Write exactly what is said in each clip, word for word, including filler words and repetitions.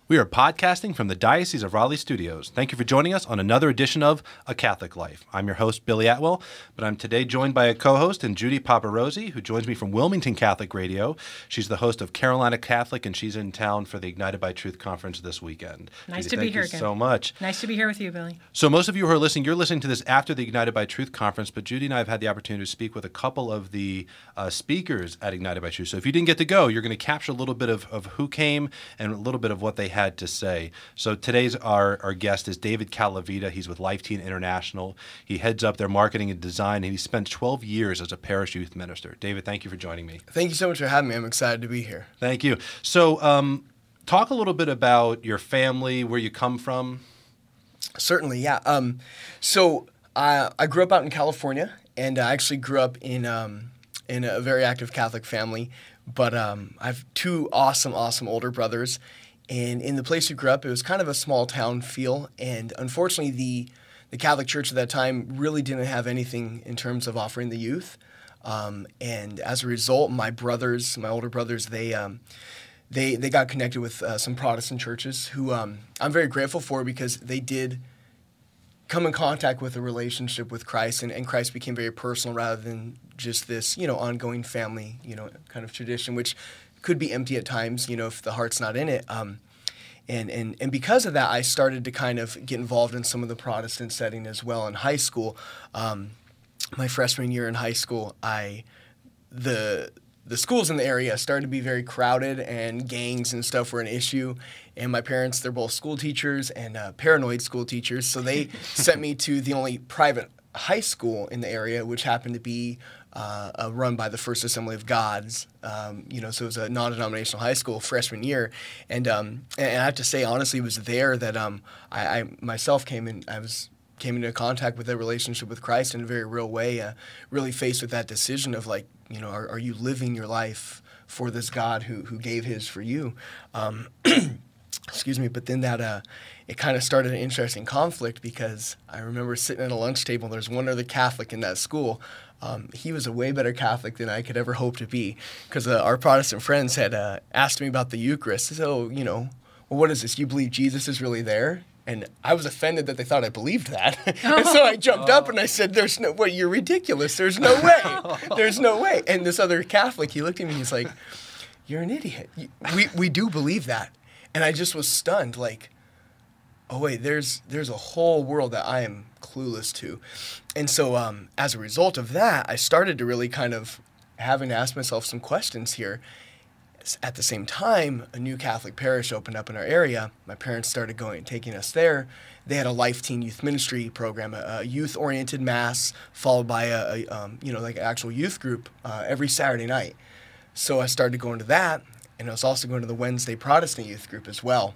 We are podcasting from the Diocese of Raleigh studios. Thank you for joining us on another edition of A Catholic Life. I'm your host, Billy Atwell, but I'm today joined by a co-host in Judi Paparozzi, who joins me from Wilmington Catholic Radio. She's the host of Carolina Catholic, and she's in town for the Ignited by Truth conference this weekend. Nice Judi, to be thank here you again. so much. Nice to be here with you, Billy. So most of you who are listening, you're listening to this after the Ignited by Truth conference, but Judi and I have had the opportunity to speak with a couple of the uh, speakers at Ignited by Truth. So if you didn't get to go, you're going to capture a little bit of, of who came and a little bit of what they had to say. So today's our, our guest is David Calavitta. He's with Life Teen International. He heads up their marketing and design, and he spent twelve years as a parish youth minister. David, thank you for joining me. Thank you so much for having me. I'm excited to be here. Thank you. So um, talk a little bit about your family, where you come from. Certainly, yeah. Um, so I, I grew up out in California, and I actually grew up in um, in a very active Catholic family. But um, I have two awesome, awesome older brothers. And in the place we grew up, it was kind of a small town feel. And unfortunately, the the Catholic Church at that time really didn't have anything in terms of offering the youth. Um, and as a result, my brothers, my older brothers, they um, they they got connected with uh, some Protestant churches who um, I'm very grateful for, because they did come in contact with a relationship with Christ, and, and Christ became very personal rather than just this, you know, ongoing family, you know, kind of tradition, which could be empty at times, you know, if the heart's not in it. Um, and, and, and because of that, I started to kind of get involved in some of the Protestant setting as well in high school. Um, my freshman year in high school, I the the schools in the area started to be very crowded, and gangs and stuff were an issue. And my parents, they're both school teachers and uh, paranoid school teachers, so they sent me to the only private high school in the area, which happened to be uh, uh, run by the First Assembly of God's. Um, you know, so it was a non-denominational high school freshman year. And um, and I have to say, honestly, it was there that um, I, I myself came in. I was came into contact with a relationship with Christ in a very real way. Uh, really faced with that decision of, like, you know, are, are you living your life for this God who who gave His for you? Um, excuse me. But then that uh, it kind of started an interesting conflict, because I remember sitting at a lunch table. There's one other Catholic in that school. Um, he was a way better Catholic than I could ever hope to be, because uh, our Protestant friends had uh, asked me about the Eucharist. So, you know, well, what is this? You believe Jesus is really there? And I was offended that they thought I believed that. And so I jumped up and I said, "There's no way, you're ridiculous. There's no way. There's no way." And this other Catholic, he looked at me, he's like, "You're an idiot. We we do believe that." And I just was stunned, like, oh wait, there's there's a whole world that I am clueless to. And so um, as a result of that, I started to really kind of having to ask myself some questions here. At the same time, a new Catholic parish opened up in our area. My parents started going, taking us there. They had a Life Teen Youth Ministry program, a, a youth-oriented mass, followed by a, a um, you know, like an actual youth group uh, every Saturday night. So I started going to that, and I was also going to the Wednesday Protestant youth group as well.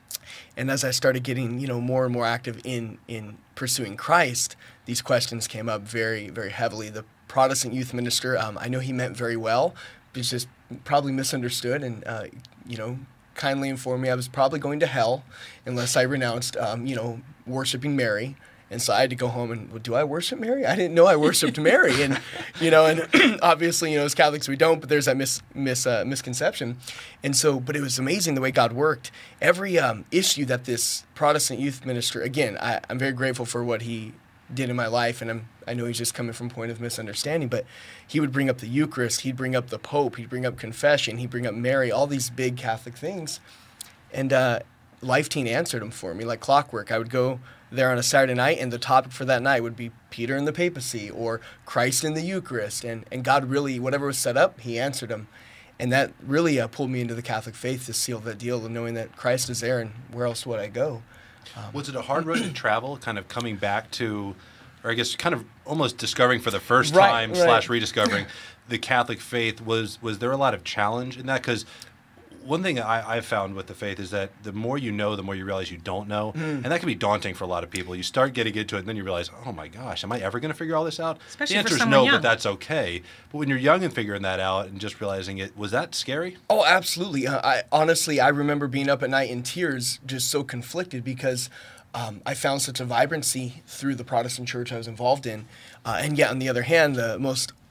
And as I started getting, you know, more and more active in in pursuing Christ, these questions came up very, very heavily. The Protestant youth minister, um, I know he meant very well, but it's just probably misunderstood, and uh, you know, kindly informed me I was probably going to hell unless I renounced, um, you know, worshiping Mary. And so I had to go home and, well, do I worship Mary? I didn't know I worshipped Mary, and you know, and obviously, you know, as Catholics we don't, but there's that mis, mis uh, misconception. And so, but it was amazing the way God worked. Every um, issue that this Protestant youth minister, again, I, I'm very grateful for what he did in my life, and I'm, I know he's just coming from a point of misunderstanding, but he would bring up the Eucharist, he'd bring up the Pope, he'd bring up confession, he'd bring up Mary, all these big Catholic things. And uh, Life Teen answered them for me like clockwork. I would go there on a Saturday night, and the topic for that night would be Peter and the papacy or Christ in the Eucharist. And, and God really, whatever was set up, he answered them. And that really uh, pulled me into the Catholic faith to seal that deal, and knowing that Christ is there, and where else would I go? Um, Was it a hard road to travel, kind of coming back to, or I guess kind of almost discovering for the first right, time right. slash rediscovering the Catholic faith? Was was there a lot of challenge in that? Because one thing I, I've found with the faith is that the more you know, the more you realize you don't know. Mm. And that can be daunting for a lot of people. You start getting into it, and then you realize, oh my gosh, am I ever going to figure all this out? Especially the answer for is someone no, young. but that's okay. But when you're young and figuring that out and just realizing it, was that scary? Oh, absolutely. Uh, I honestly, I remember being up at night in tears, just so conflicted, because um, I found such a vibrancy through the Protestant church I was involved in. Uh, and yet, on the other hand, the most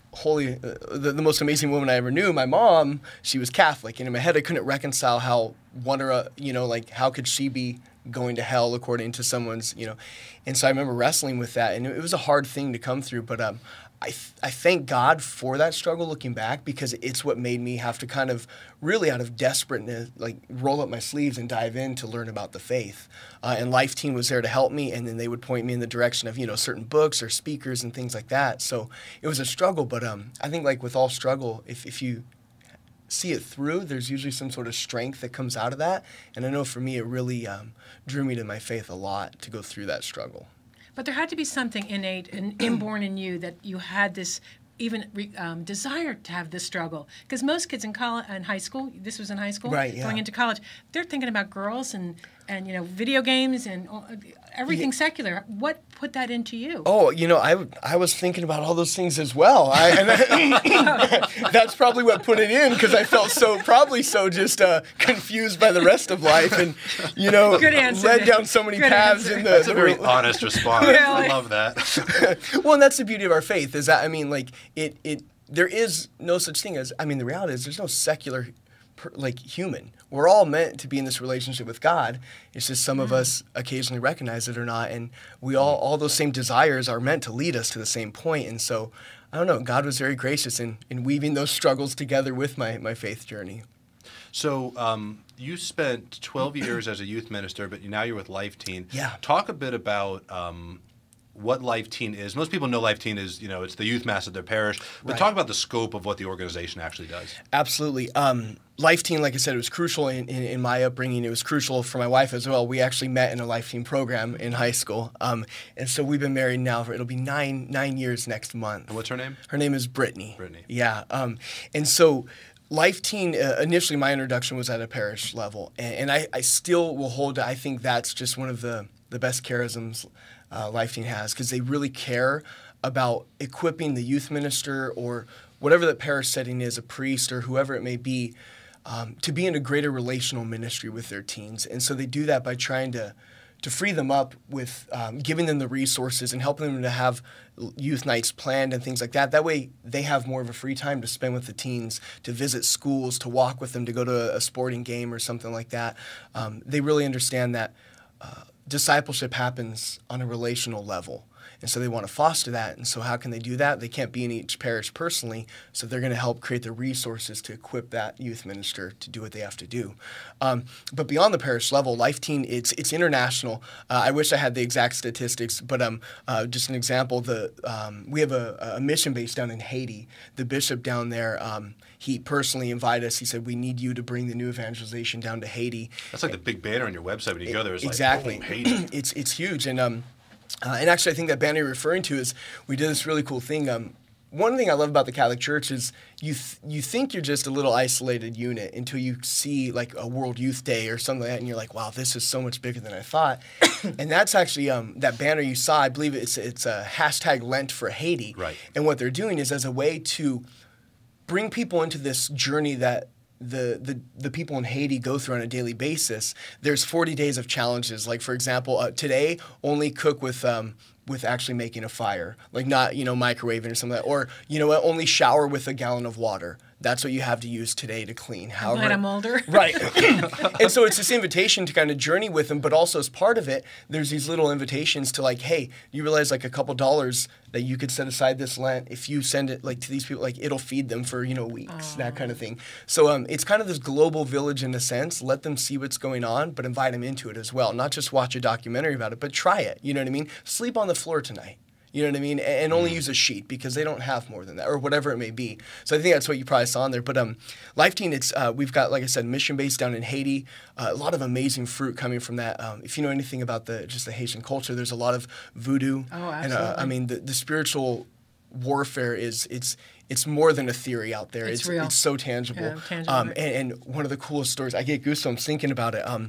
holy, uh, the, the most amazing woman I ever knew, my mom, she was Catholic, and in my head I couldn't reconcile how one or a, you know, like how could she be going to hell according to someone's, you know, and so I remember wrestling with that, and it was a hard thing to come through, but um, I th- I thank God for that struggle looking back, because it's what made me have to kind of really out of desperateness, like roll up my sleeves and dive in to learn about the faith. Uh, and Life Team was there to help me, and then they would point me in the direction of, you know, certain books or speakers and things like that. So it was a struggle, but um, I think like with all struggle, if, if you see it through, there's usually some sort of strength that comes out of that. And I know for me, it really um, drew me to my faith a lot to go through that struggle. But there had to be something innate and inborn in you that you had this even um, desire to have this struggle. Because most kids in college, in high school, this was in high school, right, yeah. going into college, they're thinking about girls and, and you know, video games and everything yeah. secular. What put that into you? Oh, you know, I, I was thinking about all those things as well. I, and I, that's probably what put it in, because I felt so, probably so just uh, confused by the rest of life, and, you know, Good answer, led Nick. down so many Good paths. answer. in the That's the a very re- honest response. Really? I love that. Well, and that's the beauty of our faith, is that, I mean, like, it, it there is no such thing as, I mean, the reality is there's no secular, per, like, human. We're all meant to be in this relationship with God. It's just some mm. of us occasionally recognize it or not, and we all, all those same desires are meant to lead us to the same point. And so, I don't know, God was very gracious in, in weaving those struggles together with my, my faith journey. So um, you spent twelve years as a youth minister, but now you're with Life Teen. Yeah. Talk a bit about um, what Life Teen is. Most people know Life Teen is, you know, it's the youth mass of their parish. But Right. talk about the scope of what the organization actually does. Absolutely. Um, Life Teen, like I said, it was crucial in, in, in my upbringing. It was crucial for my wife as well. We actually met in a Life Teen program in high school. Um, and so we've been married now for, it'll be nine nine years next month. And what's her name? Her name is Brittany. Brittany. Yeah. Um, and so Life Teen, uh, initially my introduction was at a parish level. And, and I, I still will hold, I think that's just one of the, the best charisms uh, Life Teen has, because they really care about equipping the youth minister or whatever the parish setting is, a priest or whoever it may be, um, to be in a greater relational ministry with their teens. And so they do that by trying to to free them up with um, giving them the resources and helping them to have youth nights planned and things like that. That way they have more of a free time to spend with the teens, to visit schools, to walk with them, to go to a sporting game or something like that. Um, they really understand that uh, discipleship happens on a relational level. And so they want to foster that. And so how can they do that? They can't be in each parish personally, so they're going to help create the resources to equip that youth minister to do what they have to do. Um, but beyond the parish level, Life Teen, it's it's international. Uh, I wish I had the exact statistics, but um, uh, just an example, the um, we have a, a mission base down in Haiti. The bishop down there, um, he personally invited us. He said, we need you to bring the new evangelization down to Haiti. That's like the big banner on your website when you go there. It's exactly. like, oh, Haiti. it's, it's huge. And um, Uh, and actually, I think that banner you're referring to is we did this really cool thing. Um, one thing I love about the Catholic Church is you th- you think you're just a little isolated unit until you see like a World Youth Day or something like that, and you're like, wow, this is so much bigger than I thought. And that's actually um, that banner you saw. I believe it's it's a hashtag Lent for Haiti. Right. And what they're doing is as a way to bring people into this journey that The, the the people in Haiti go through on a daily basis. There's forty days of challenges. Like, for example, uh, today, only cook with um, with actually making a fire. Like, not, you know, microwaving or something like that. Or, you know what, only shower with a gallon of water. That's what you have to use today to clean. However, I'm glad I'm older. Right. And so it's this invitation to kind of journey with them, but also as part of it, there's these little invitations to like, hey, you realize like a couple dollars that you could set aside this Lent, if you send it like to these people, like it'll feed them for, you know, weeks, Aww. that kind of thing. So um, it's kind of this global village in a sense. Let them see what's going on, but invite them into it as well. Not just watch a documentary about it, but try it. You know what I mean? Sleep on the floor tonight. You know what I mean? And only use a sheet because they don't have more than that, or whatever it may be. So I think that's what you probably saw in there. But um, Life Teen, it's uh, we've got, like I said, mission base down in Haiti. Uh, a lot of amazing fruit coming from that. Um, if you know anything about the just the Haitian culture, there's a lot of voodoo. Oh, absolutely. And uh, I mean, the, the spiritual warfare is it's it's more than a theory out there. It's It's real. It's so tangible. Yeah, tangible. Um, and, and one of the coolest stories, I get goosebumps thinking about it. Um,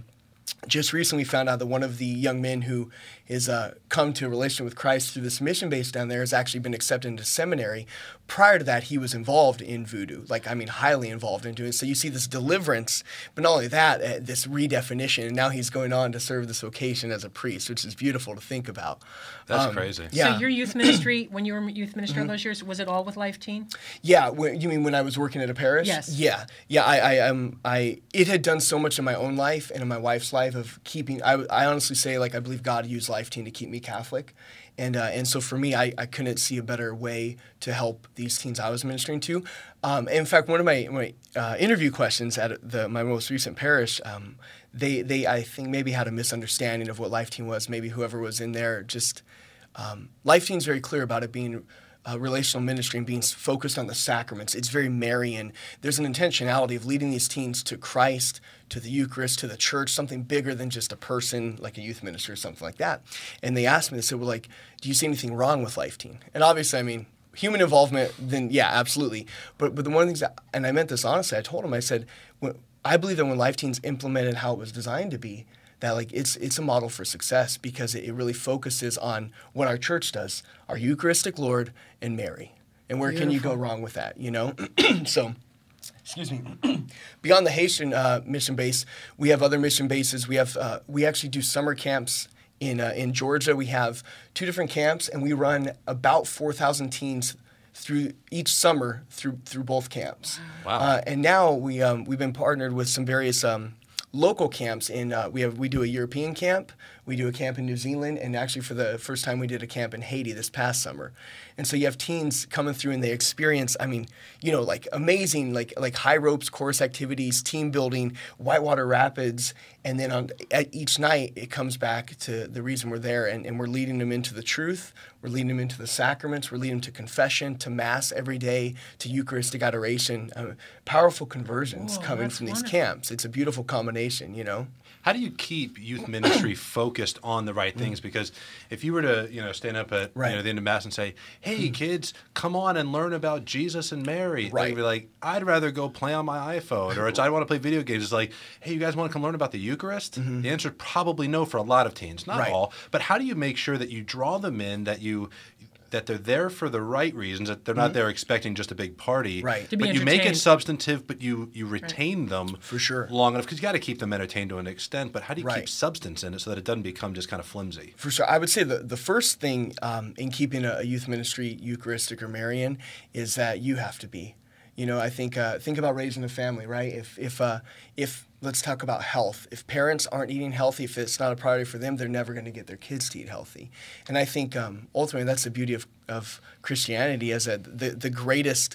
just recently found out that one of the young men who has uh, come to a relationship with Christ through this mission base down there has actually been accepted into seminary. Prior to that, he was involved in voodoo, like, I mean, highly involved into it. So you see this deliverance, but not only that, uh, this redefinition, and now he's going on to serve this vocation as a priest, which is beautiful to think about. That's um, crazy. Yeah. So your youth ministry, when you were youth minister all those years, was it all with Life Teen? Yeah, when, you mean when I was working at a parish? Yes. Yeah, yeah. I, I, um, I, it had done so much in my own life and in my wife's life of keeping. I, I honestly say, like, I believe God used Life Teen to keep me Catholic, and uh, and so for me, I, I couldn't see a better way to help these teens I was ministering to. Um, in fact, one of my my uh, interview questions at the my most recent parish, um, they they I think maybe had a misunderstanding of what Life Teen was. Maybe whoever was in there just um, Life Teen's very clear about it being Uh, relational ministry and being focused on the sacraments. It's very Marian. There's an intentionality of leading these teens to Christ, to the Eucharist, to the church, something bigger than just a person like a youth minister or something like that. And they asked me, they said, well, like, do you see anything wrong with Life Teen? And obviously, I mean, human involvement, then yeah, absolutely. But but the one of the things that, and I meant this honestly, I told him, I said, when, I believe that when Life Teens implemented how it was designed to be, that like it's it's a model for success because it, it really focuses on what our church does, our Eucharistic Lord and Mary. And where Beautiful. Can you go wrong with that, you know? So, excuse me. Beyond the Haitian uh, mission base, we have other mission bases. We have uh, we actually do summer camps in uh, in Georgia. We have two different camps, and we run about four thousand teens through each summer through through both camps. Wow. Uh, and now we um, we've been partnered with some various um, local camps. In uh, we have we do a European camp, we do a camp in New Zealand, and actually for the first time we did a camp in Haiti this past summer. And so you have teens coming through and they experience, I mean, you know, like amazing, like like high ropes course activities, team building, whitewater rapids, and then on at each night it comes back to the reason we're there, and, and we're leading them into the truth, we're leading them into the sacraments, we're leading them to confession, to Mass every day, to Eucharistic adoration. Uh, powerful conversions Whoa, coming that's from these wonderful. camps. It's a beautiful combination, you know. How do you keep youth ministry focused on the right things? Because if you were to, you know, stand up at Right. you know, the end of Mass and say, hey, kids, come on and learn about Jesus and Mary. Right. They'd be like, I'd rather go play on my iPhone, or it's, I want to play video games. It's like, hey, you guys want to come learn about the Eucharist? The answer is probably no for a lot of teens, not Right. all. But how do you make sure that you draw them in, that you that they're there for the right reasons, that they're not there expecting just a big party. Right. To be But you make it entertained. substantive, but you, you retain them For sure. long enough, because you got to keep them entertained to an extent. But how do you Right. keep substance in it so that it doesn't become just kind of flimsy? For sure. I would say the, the first thing um, in keeping a, a youth ministry Eucharistic or Marian is that you have to be. You know, I think uh, think about raising a family, right? If if uh, if let's talk about health. If parents aren't eating healthy, if it's not a priority for them, they're never going to get their kids to eat healthy. And I think um, ultimately that's the beauty of, of Christianity, as a the, the greatest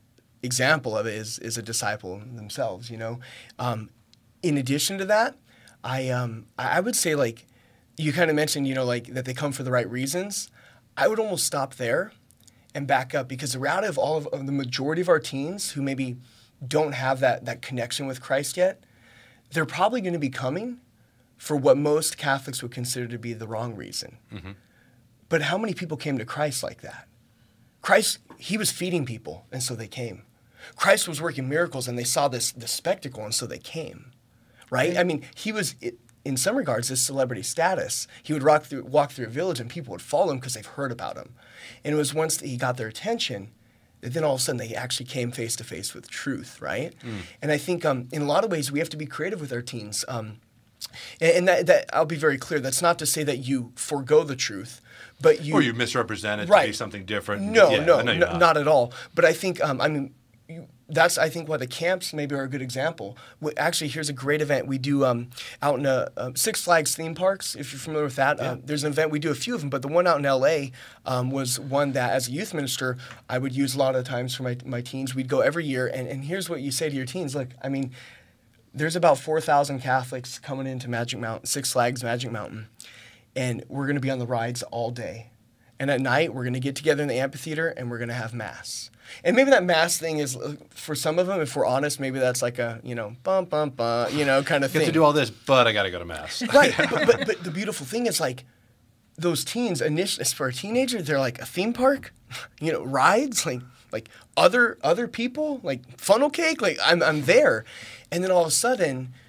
example of it is is a disciple themselves. You know, um, in addition to that, I um, I would say, like you kind of mentioned, you know, like that they come for the right reasons. I would almost stop there and back up, because the reality of all of, of the majority of our teens who maybe don't have that that connection with Christ yet, they're probably going to be coming for what most Catholics would consider to be the wrong reason. Mm-hmm. But how many people came to Christ like that? Christ, he was feeding people, and so they came. Christ was working miracles, and they saw this, this spectacle, and so they came, right? I mean, he was, in some regards, his celebrity status. He would walk through, walk through a village, and people would follow him because they've heard about him. And it was once that he got their attention that then all of a sudden they actually came face to face with truth, right? Mm. And I think um, in a lot of ways we have to be creative with our teens. Um, and and that, that I'll be very clear. That's not to say that you forego the truth, but you Or you misrepresent it right. to be something different. No, Yeah, no, I know no you're not. not at all. But I think um, I mean. You, That's, I think, why the camps maybe are a good example. We, actually, here's a great event we do um, out in uh, uh, Six Flags theme parks, if you're familiar with that. Yeah. Uh, there's an event, we do a few of them, but the one out in L A um, was one that, as a youth minister, I would use a lot of the times for my, my teens. We'd go every year, and, and here's what you say to your teens. Look, I mean, there's about four thousand Catholics coming into Magic Mountain, Six Flags Magic Mountain, and we're going to be on the rides all day. And at night, we're going to get together in the amphitheater, and we're going to have Mass. And maybe that Mass thing is, for some of them, if we're honest, maybe that's like a, you know, bum, bum, bum, you know, kind of You thing. have to do all this, but I got to go to Mass. Right. but, but, but the beautiful thing is, like, those teens, initially, for a teenager, they're like a theme park, you know, rides, like, like other other people, like funnel cake, like I'm I'm there. And then all of a sudden,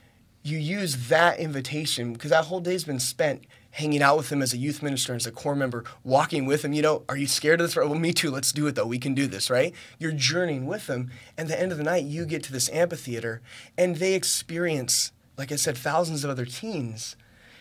you use that invitation, because that whole day's been spent hanging out with them as a youth minister, as a core member, walking with them. You know, are you scared of this? Well, me too. Let's do it, though. We can do this, right? You're journeying with them. And at the end of the night, you get to this amphitheater, and they experience, like I said, thousands of other teens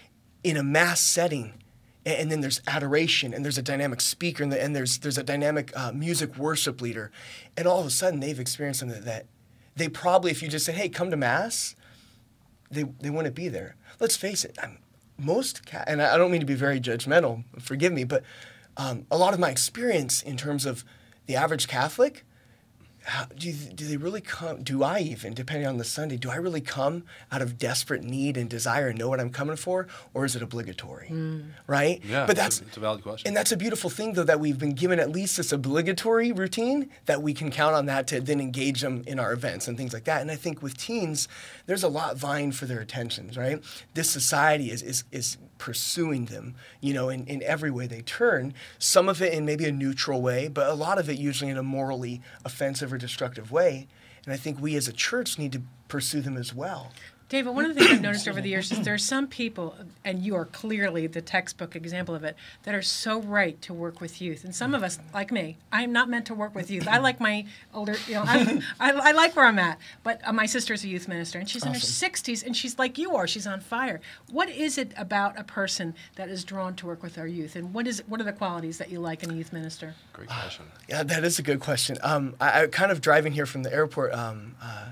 in a mass setting. And then there's adoration, and there's a dynamic speaker, and, the, and there's there's a dynamic uh, music worship leader. And all of a sudden, they've experienced something that they probably, if you just said, hey, come to Mass, they, they wouldn't be there. Let's face it. I'm, Most, and I don't mean to be very judgmental, forgive me, but um, a lot of my experience in terms of the average Catholic, how, do, you, do they really come, do I even, depending on the Sunday, do I really come out of desperate need and desire and know what I'm coming for, or is it obligatory, mm. right? Yeah, but that's, it's a, it's a valid question. And that's a beautiful thing, though, that we've been given at least this obligatory routine that we can count on that to then engage them in our events and things like that. And I think with teens, there's a lot vying for their attentions, right? This society is is, is pursuing them, you know, in, in every way they turn, some of it in maybe a neutral way, but a lot of it usually in a morally offensive or destructive way. And I think we as a church need to pursue them as well. David, one of the things I've noticed over the years is there are some people, and you are clearly the textbook example of it, that are so right to work with youth. And some of us, like me, I am not meant to work with youth. I like my older, you know, I, I, I like where I'm at. But uh, my sister's a youth minister, and she's awesome. In her sixties, and she's like you are. She's on fire. What is it about a person that is drawn to work with our youth? And what is what are the qualities that you like in a youth minister? Great question. Yeah, that is a good question. Um, I, I kind of driving here from the airport, um, uh,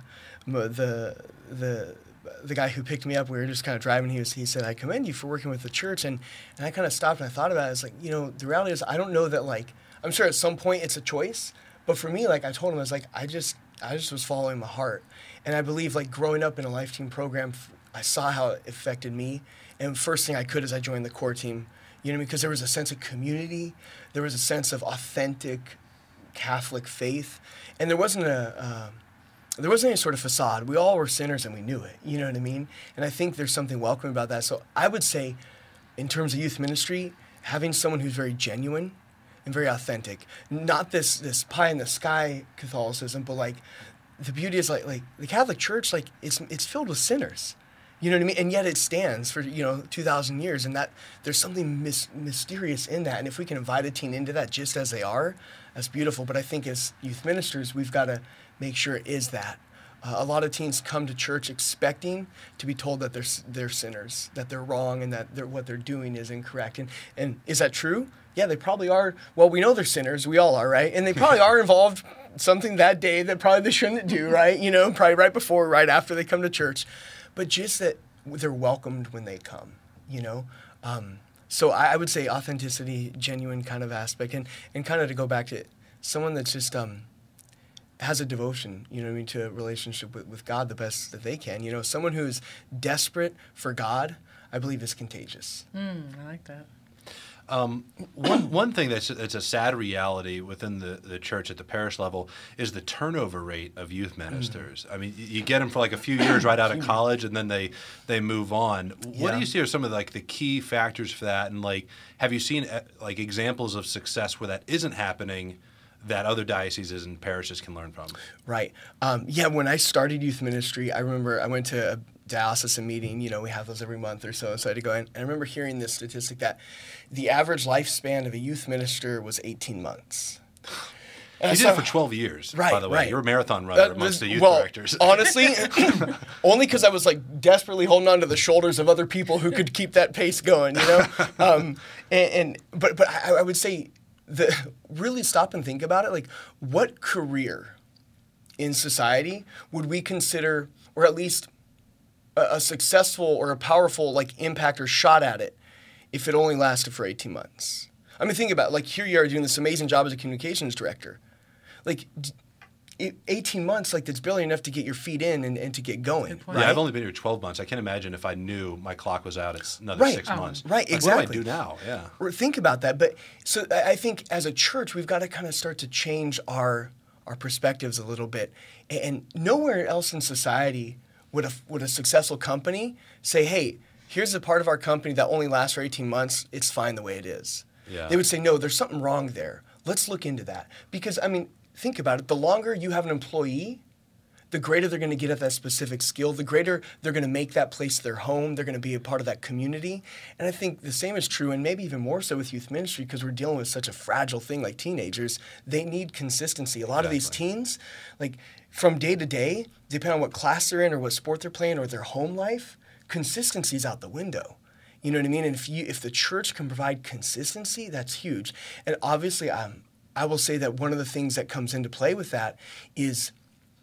the the the guy who picked me up, we were just kind of driving. He was, he said, I commend you for working with the church. And, and I kind of stopped and I thought about it. It's like, you know, the reality is I don't know that, like, I'm sure at some point it's a choice. But for me, like I told him, I was like, I just, I just was following my heart. And I believe, like, growing up in a life team program, I saw how it affected me. And first thing I could is I joined the core team, you know, because there was a sense of community. There was a sense of authentic Catholic faith. And there wasn't a... Uh, There wasn't any sort of facade. We all were sinners and we knew it. You know what I mean? And I think there's something welcoming about that. So I would say, in terms of youth ministry, having someone who's very genuine and very authentic, not this this pie in the sky Catholicism, but like the beauty is like like the Catholic Church, like it's it's filled with sinners. You know what I mean? And yet it stands for, you know, two thousand years, and that there's something mis- mysterious in that. And if we can invite a teen into that just as they are, that's beautiful. But I think as youth ministers, we've got to make sure it is that. Uh, a lot of teens come to church expecting to be told that they're they're sinners, that they're wrong, and that they're, what they're doing is incorrect. And and is that true? Yeah, they probably are. Well, we know they're sinners. We all are, right? And they probably are involved something that day that probably they shouldn't do, right? You know, probably right before, right after they come to church. But just that they're welcomed when they come, you know? Um, so I, I would say authenticity, genuine kind of aspect. And, and kind of to go back to it, someone that's just... Um, has a devotion, you know what I mean, to a relationship with, with God the best that they can. You know, someone who's desperate for God, I believe is contagious. Mm, I like that. Um, one one thing that's it's a sad reality within the, the church at the parish level is the turnover rate of youth ministers. Mm. I mean, you get them for like a few years right out of college, and then they they move on. What yeah. do you see are some of the, like the key factors for that? And like, have you seen uh, like examples of success where that isn't happening that other dioceses and parishes can learn from? Right. Um, yeah, when I started youth ministry, I remember I went to a diocesan meeting. You know, we have those every month or so, so I had to go in. And I remember hearing this statistic that the average lifespan of a youth minister was eighteen months. You did it for twelve years, right, by the way. Right. You're a marathon runner uh, amongst the youth well, directors. Honestly, only because I was like desperately holding on to the shoulders of other people who could keep that pace going, you know? Um, and, and but but I, I would say, The, really stop and think about it. Like, what career in society would we consider, or at least a, a successful or a powerful like impact or shot at it, if it only lasted for eighteen months? I mean, think about it. Like, here you are doing this amazing job as a communications director. Like, eighteen months, like, that's barely enough to get your feet in and, and to get going. Yeah, right? I've only been here twelve months. I can't imagine if I knew my clock was out, it's another right. six oh, months. Right, like, exactly. What do I do now? Yeah. Or think about that. But so I think as a church, we've got to kind of start to change our our perspectives a little bit. And nowhere else in society would a, would a successful company say, hey, here's a part of our company that only lasts for eighteen months. It's fine the way it is. Yeah. They would say, no, there's something wrong there. Let's look into that. Because, I mean, think about it. The longer you have an employee, the greater they're going to get at that specific skill, the greater they're going to make that place their home. They're going to be a part of that community. And I think the same is true, and maybe even more so with youth ministry, because we're dealing with such a fragile thing like teenagers. They need consistency. A lot Exactly. of these teens, like from day to day, depending on what class they're in or what sport they're playing or their home life, consistency is out the window. You know what I mean? And if you, if the church can provide consistency, that's huge. And obviously, um, I will say that one of the things that comes into play with that is,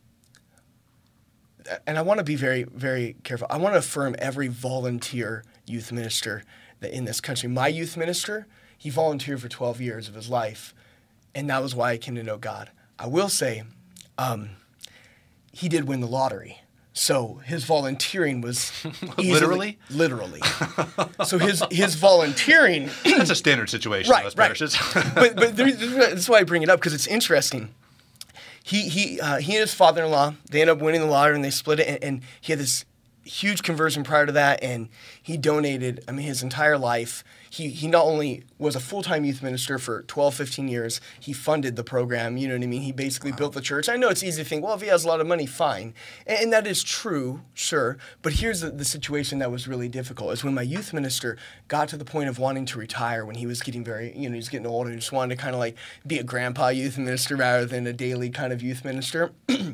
and I want to be very, very careful. I want to affirm every volunteer youth minister that in this country. My youth minister, he volunteered for twelve years of his life, and that was why I came to know God. I will say, um, he did win the lottery. So his volunteering was easily, Literally? Literally. So his his volunteering... That's a standard situation right, in most right. parishes. but but there, that's why I bring it up, because it's interesting. He he uh, he and his father-in-law, they ended up winning the lottery and they split it, and, and he had this huge conversion prior to that, and he donated, I mean, his entire life. He he not only was a full-time youth minister for twelve, fifteen years, he funded the program, you know what I mean? He basically wow. built the church. I know it's easy to think, well, if he has a lot of money, fine. And, and that is true, sure. But here's the, the situation that was really difficult, is when my youth minister got to the point of wanting to retire, when he was getting very, you know, he was getting older, and just wanted to kind of like be a grandpa youth minister rather than a daily kind of youth minister,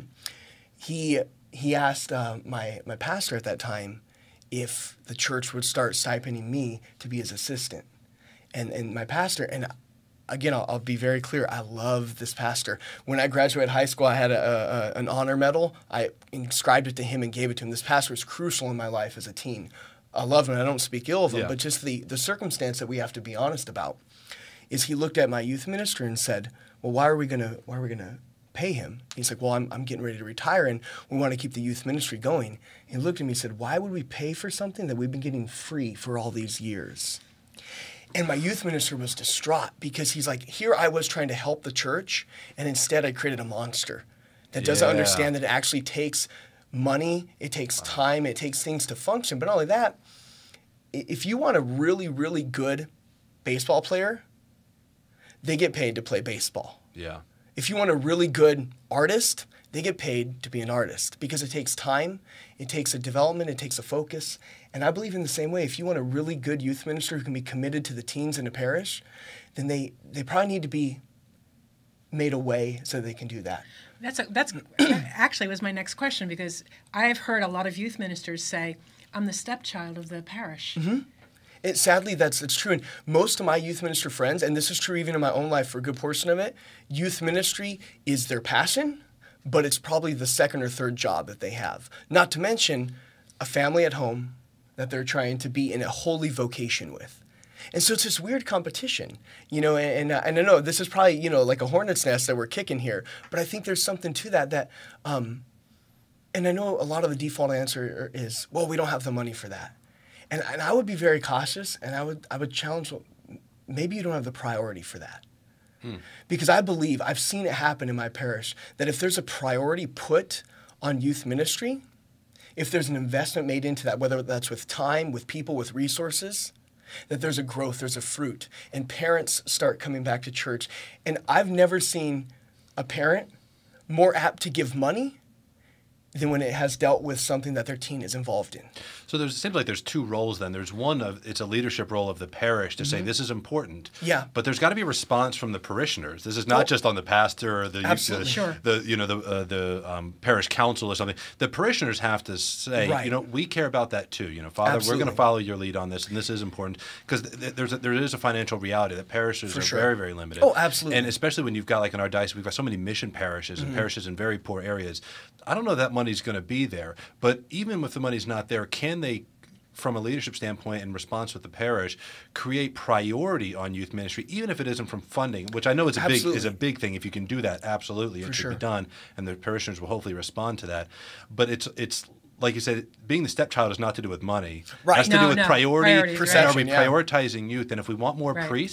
he he asked uh, my, my pastor at that time if the church would start stipending me to be his assistant. And and my pastor, and again, I'll, I'll be very clear, I love this pastor. When I graduated high school, I had a, a, an honor medal. I inscribed it to him and gave it to him. This pastor was crucial in my life as a teen. I love him, I don't speak ill of him, yeah. but just the, the circumstance that we have to be honest about is he looked at my youth minister and said, well, why are we gonna, why are we gonna pay him? He's like, well, I'm, I'm getting ready to retire, and we want to keep the youth ministry going. He looked at me and said, why would we pay for something that we've been getting free for all these years? And my youth minister was distraught, because he's like, here I was trying to help the church, and instead I created a monster that doesn't yeah. understand that it actually takes money, it takes time, it takes things to function. But not only that, if you want a really, really good baseball player, they get paid to play baseball. Yeah. If you want a really good artist, they get paid to be an artist, because it takes time, it takes a development, it takes a focus. And I believe in the same way, if you want a really good youth minister who can be committed to the teens in a parish, then they, they probably need to be made a way so they can do that. That's a, that's actually was my next question, because I've heard a lot of youth ministers say, I'm the stepchild of the parish. Mm-hmm. It, sadly, that's, that's true. And most of my youth minister friends, and this is true even in my own life for a good portion of it, youth ministry is their passion, but it's probably the second or third job that they have. Not to mention a family at home that they're trying to be in a holy vocation with. And so it's this weird competition, you know, and, and, and I know this is probably, you know, like a hornet's nest that we're kicking here, but I think there's something to that that, um, and I know a lot of the default answer is, well, we don't have the money for that. And, and I would be very cautious, and I would I would challenge, well, maybe you don't have the priority for that. Hmm. Because I believe, I've seen it happen in my parish, that if there's a priority put on youth ministry, if there's an investment made into that, whether that's with time, with people, with resources, that there's a growth, there's a fruit, and parents start coming back to church. And I've never seen a parent more apt to give money than when it has dealt with something that their teen is involved in. So there's, it seems like there's two roles then. There's one of, it's a leadership role of the parish to mm-hmm. say this is important. Yeah. But there's got to be a response from the parishioners. This is not oh. just on the pastor or the, Absolutely. the, Sure. the you know, the, uh, the um, parish council or something. The parishioners have to say, right. you know, we care about that too. You know, Father, Absolutely. we're going to follow your lead on this, and this is important. Because th- there's a, there is a financial reality that parishes For are sure. very, very limited. Oh, absolutely. And especially when you've got, like in our diocese, we've got so many mission parishes and mm-hmm. parishes in very poor areas. I don't know that money's going to be there. But even if the money's not there, can they, from a leadership standpoint in response with the parish, create priority on youth ministry, even if it isn't from funding, which I know is a absolutely. big is a big thing. If you can do that, absolutely, it For should sure. be done, and the parishioners will hopefully respond to that. But it's it's like you said, being the stepchild is not to do with money. Right. It has to No, do with no. priority. Priorities, And right. are we Yeah. prioritizing youth? And if we want more Right. priests,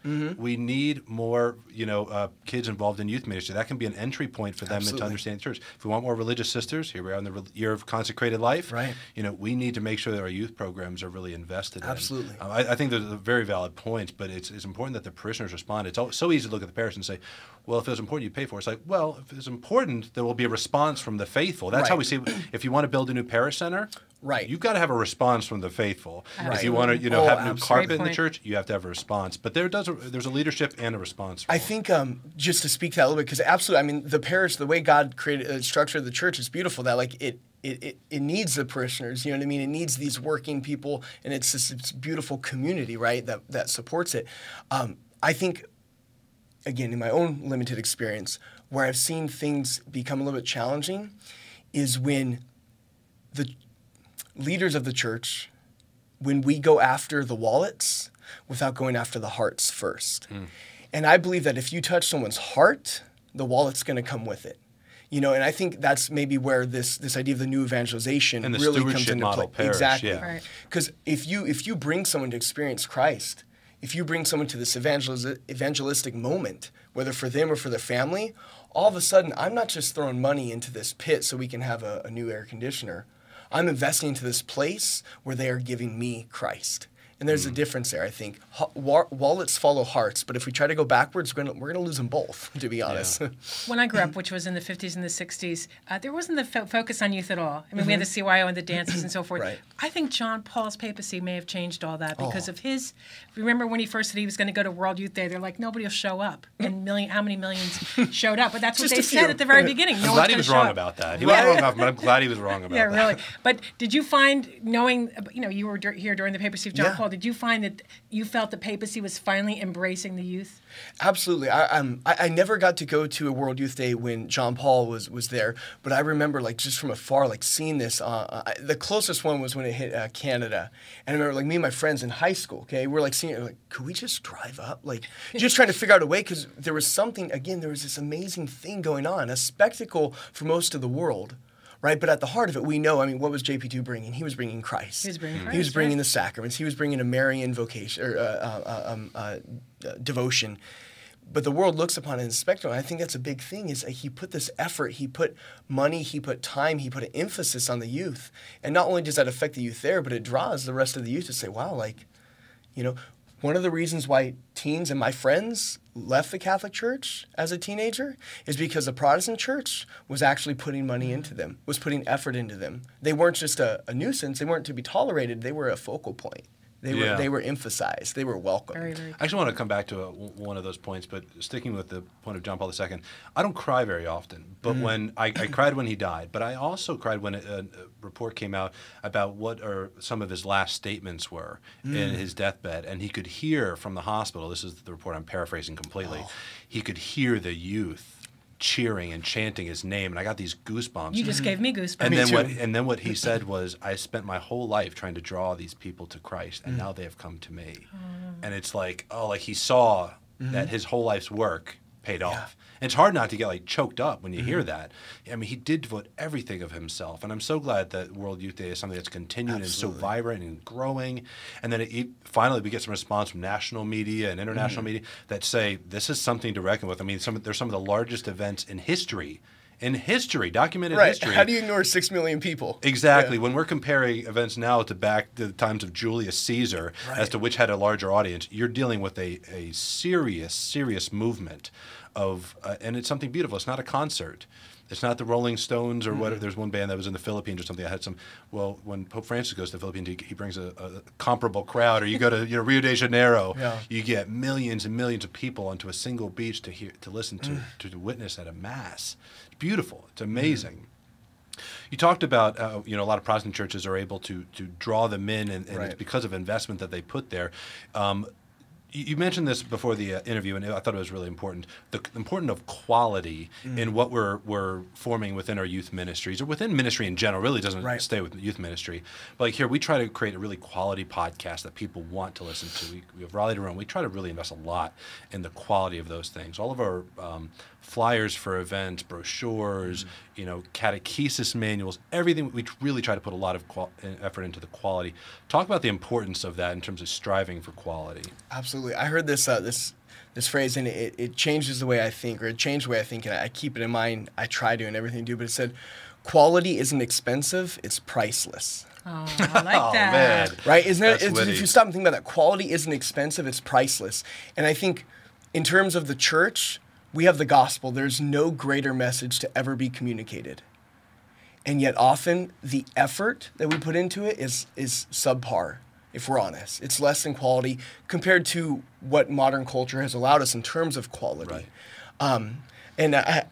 Mm-hmm. We need more, you know, uh, kids involved in youth ministry. That can be an entry point for them Absolutely. to understand the church. If we want more religious sisters, here we are in the re- year of consecrated life. Right. You know, we need to make sure that our youth programs are really invested Absolutely. in. Uh, I, I think those are very valid points, but it's, it's important that the parishioners respond. It's so easy to look at the parish and say, well, if it was important, you pay for it. It's like, well, if it's important, there will be a response from the faithful. That's Right. how we see, if you want to build a new parish center, Right. you've got to have a response from the faithful. Right. If you want to, you know, Oh, have new absolutely. carpet Great in the point. church, you have to have a response. But there does a, there's a leadership and a response. I think um, just to speak to that a little bit, because absolutely, I mean, the parish, the way God created, uh, structured the church is beautiful. That like it, it, it, it needs the parishioners. You know what I mean? It needs these working people, and it's this it's beautiful community, right? That that supports it. Um, I think, again, in my own limited experience, where I've seen things become a little bit challenging, is when the leaders of the church, when we go after the wallets without going after the hearts first. Mm. And I believe that if you touch someone's heart, the wallet's going to come with it. You know, and I think that's maybe where this this idea of the new evangelization and the really comes stewardship into model play. parish, Exactly. yeah. Because Right. if you if you bring someone to experience Christ, if you bring someone to this evangeliz- evangelistic moment, whether for them or for their family, all of a sudden, I'm not just throwing money into this pit so we can have a, a new air conditioner. I'm investing into this place where they are giving me Christ. And there's mm. a difference there, I think. Ha- wa- wallets follow hearts, but if we try to go backwards, we're going we're to lose them both, to be honest. Yeah. When I grew up, which was in the fifties and the sixties, uh, there wasn't the fo- focus on youth at all. I mean, mm-hmm. we had the C Y O and the dances and so forth. Right. I think John Paul's papacy may have changed all that because oh. of his. Remember when he first said he was going to go to World Youth Day? They're like, nobody will show up. And million, how many millions showed up? But that's what Just they a few. said at the very beginning. No I'm one's glad he gonna was show wrong up. about that. He Yeah. was wrong about but I'm glad he was wrong about Yeah, that. really. But did you find, knowing, you know, you were dur- here during the papacy of John Yeah. Paul, did you find that you felt the papacy was finally embracing the youth? Absolutely. I, um, I I never got to go to a World Youth Day when John Paul was, was there, but I remember like just from afar, like seeing this. Uh, I, the closest one was when it hit uh, Canada, and I remember like me and my friends in high school. Okay, we're like seeing it, like, could we just drive up? Like just trying to figure out a way because there was something. Again, there was this amazing thing going on, a spectacle for most of the world. Right, but at the heart of it, we know. I mean, what was J P two bringing? He was bringing Christ. He was bringing Christ. He was bringing right? the sacraments. He was bringing a Marian vocation or uh, uh, um, uh, uh, devotion. But the world looks upon it as a spectacle. And I think that's a big thing. Is that he put this effort, he put money, he put time, he put an emphasis on the youth. And not only does that affect the youth there, but it draws the rest of the youth to say, "Wow, like, you know." One of the reasons why teens and my friends left the Catholic Church as a teenager is because the Protestant Church was actually putting money into them, was putting effort into them. They weren't just a, a nuisance. They weren't to be tolerated. They were a focal point. They were Yeah. they were emphasized. They were welcomed. Very, very I actually want to come back to a, one of those points, but sticking with the point of John Paul the Second, I don't cry very often, but Mm-hmm. when I, I cried when he died, but I also cried when a, a report came out about what are some of his last statements were Mm. in his deathbed, and he could hear from the hospital, this is the report I'm paraphrasing completely, Oh. he could hear the youth cheering and chanting his name, and I got these goosebumps. You just gave me goosebumps. And Me then too. what? And then what he said was, "I spent my whole life trying to draw these people to Christ, and Mm. now they have come to me." And it's like, oh, like he saw that his whole life's work paid off. And it's hard not to get like choked up when you Mm-hmm. hear that. I mean, he did devote everything of himself, and I'm so glad that World Youth Day is something that's continuing Absolutely. and so vibrant and growing. And then it, it, finally, we get some response from national media and international Mm-hmm. media that say this is something to reckon with. I mean, some there's some of the largest events in history. In history, documented Right. history. How do you ignore six million people? Exactly. Yeah. When we're comparing events now to back to the times of Julius Caesar Right. as to which had a larger audience, you're dealing with a, a serious, serious movement of, uh, and it's something beautiful. It's not a concert. It's not the Rolling Stones or Mm-hmm. what. There's one band that was in the Philippines or something. I had some. Well, when Pope Francis goes to the Philippines, he, he brings a, a comparable crowd. Or you go to you know Rio de Janeiro, Yeah. you get millions and millions of people onto a single beach to hear, to listen to, Mm. to, to witness at a mass. It's beautiful. It's amazing. You talked about, uh, you know, a lot of Protestant churches are able to to draw them in, and, and Right. it's because of investment that they put there. Um, you you mentioned this before the uh, interview, and I thought it was really important. The c- importance of quality Mm. in what we're we're forming within our youth ministries, or within ministry in general. Really doesn't Right. stay with youth ministry. But like here, we try to create a really quality podcast that people want to listen to. We, we have Raleigh to Rome. We try to really invest a lot in the quality of those things. All of our um, flyers for events, brochures, you know, catechesis manuals, everything. We really try to put a lot of qual- effort into the quality. Talk about the importance of that in terms of striving for quality. Absolutely. I heard this uh, this this phrase, and it, it changes the way I think, or it changed the way I think, and I keep it in mind. I try to in everything I do, but it said, quality isn't expensive, it's priceless. Oh, I like Oh, that. man. Right? Isn't it? That's It's, witty. if you stop and think about that, quality isn't expensive, it's priceless. And I think in terms of the church, we have the gospel. There's no greater message to ever be communicated. And yet often the effort that we put into it is is subpar, if we're honest. It's less than quality compared to what modern culture has allowed us in terms of quality. Right. Um, and I,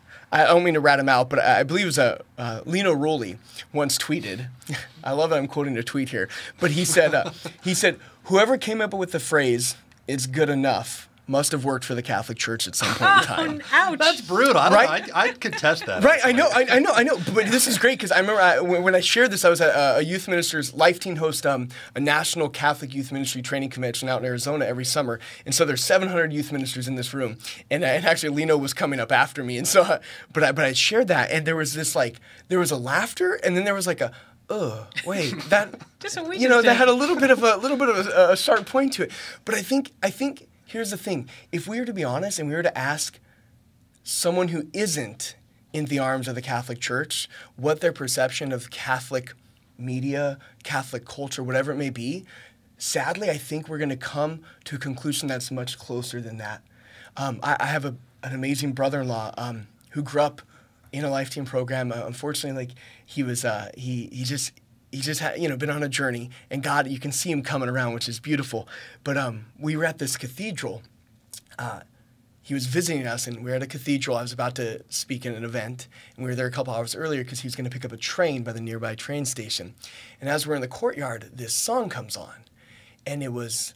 I don't mean to rat him out, but I believe it was a, uh, Lino Rulli once tweeted, I love that I'm quoting a tweet here, but he said, uh, he said, whoever came up with the phrase, "it's good enough," must have worked for the Catholic Church at some point in time. Oh, ouch. That's brutal. I don't Right? know. I'd, I'd contest that. Right, I know, I, I know, I know. But this is great because I remember I, when, when I shared this, I was at a, a youth minister's life team host um, a national Catholic youth ministry training convention out in Arizona every summer, and so there's seven hundred youth ministers in this room, and, uh, and actually Lino was coming up after me, and so, uh, but I, but I shared that, and there was this like, there was a laughter, and then there was like a, ugh, wait, that, Just what we you know, just that did. had a little bit of a little bit of a, a sharp point to it. But I think, I think. Here's the thing. If we were to be honest and we were to ask someone who isn't in the arms of the Catholic Church what their perception of Catholic media, Catholic culture, whatever it may be, sadly, I think we're going to come to a conclusion that's much closer than that. Um, I, I have a, an amazing brother-in-law um, who grew up in a Life Team program. Uh, unfortunately, like he was, uh, he he just. He just had, you know, been on a journey, and God, you can see him coming around, which is beautiful. But um, we were at this cathedral. Uh, he was visiting us, and we were at a cathedral. I was about to speak at an event, and we were there a couple hours earlier because he was going to pick up a train by the nearby train station. And as we're in the courtyard, this song comes on, and it was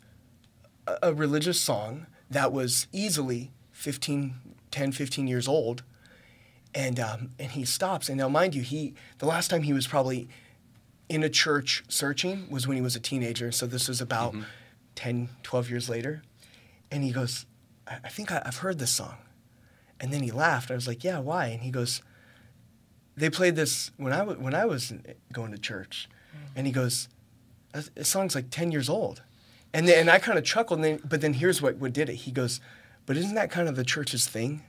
a, a religious song that was easily fifteen, ten, fifteen years old. And um, and he stops, and now mind you, he the last time he was probably in a church searching was when he was a teenager. So this was about mm-hmm. ten, twelve years later. And he goes, I, I think I, I've heard this song. And then he laughed. I was like, yeah, why? And he goes, they played this when I, w- when I was going to church. Mm-hmm. And he goes, this song's like ten years old. And then, and I kind of chuckled, and then, but then here's what, what did it. He goes, but isn't that kind of the church's thing?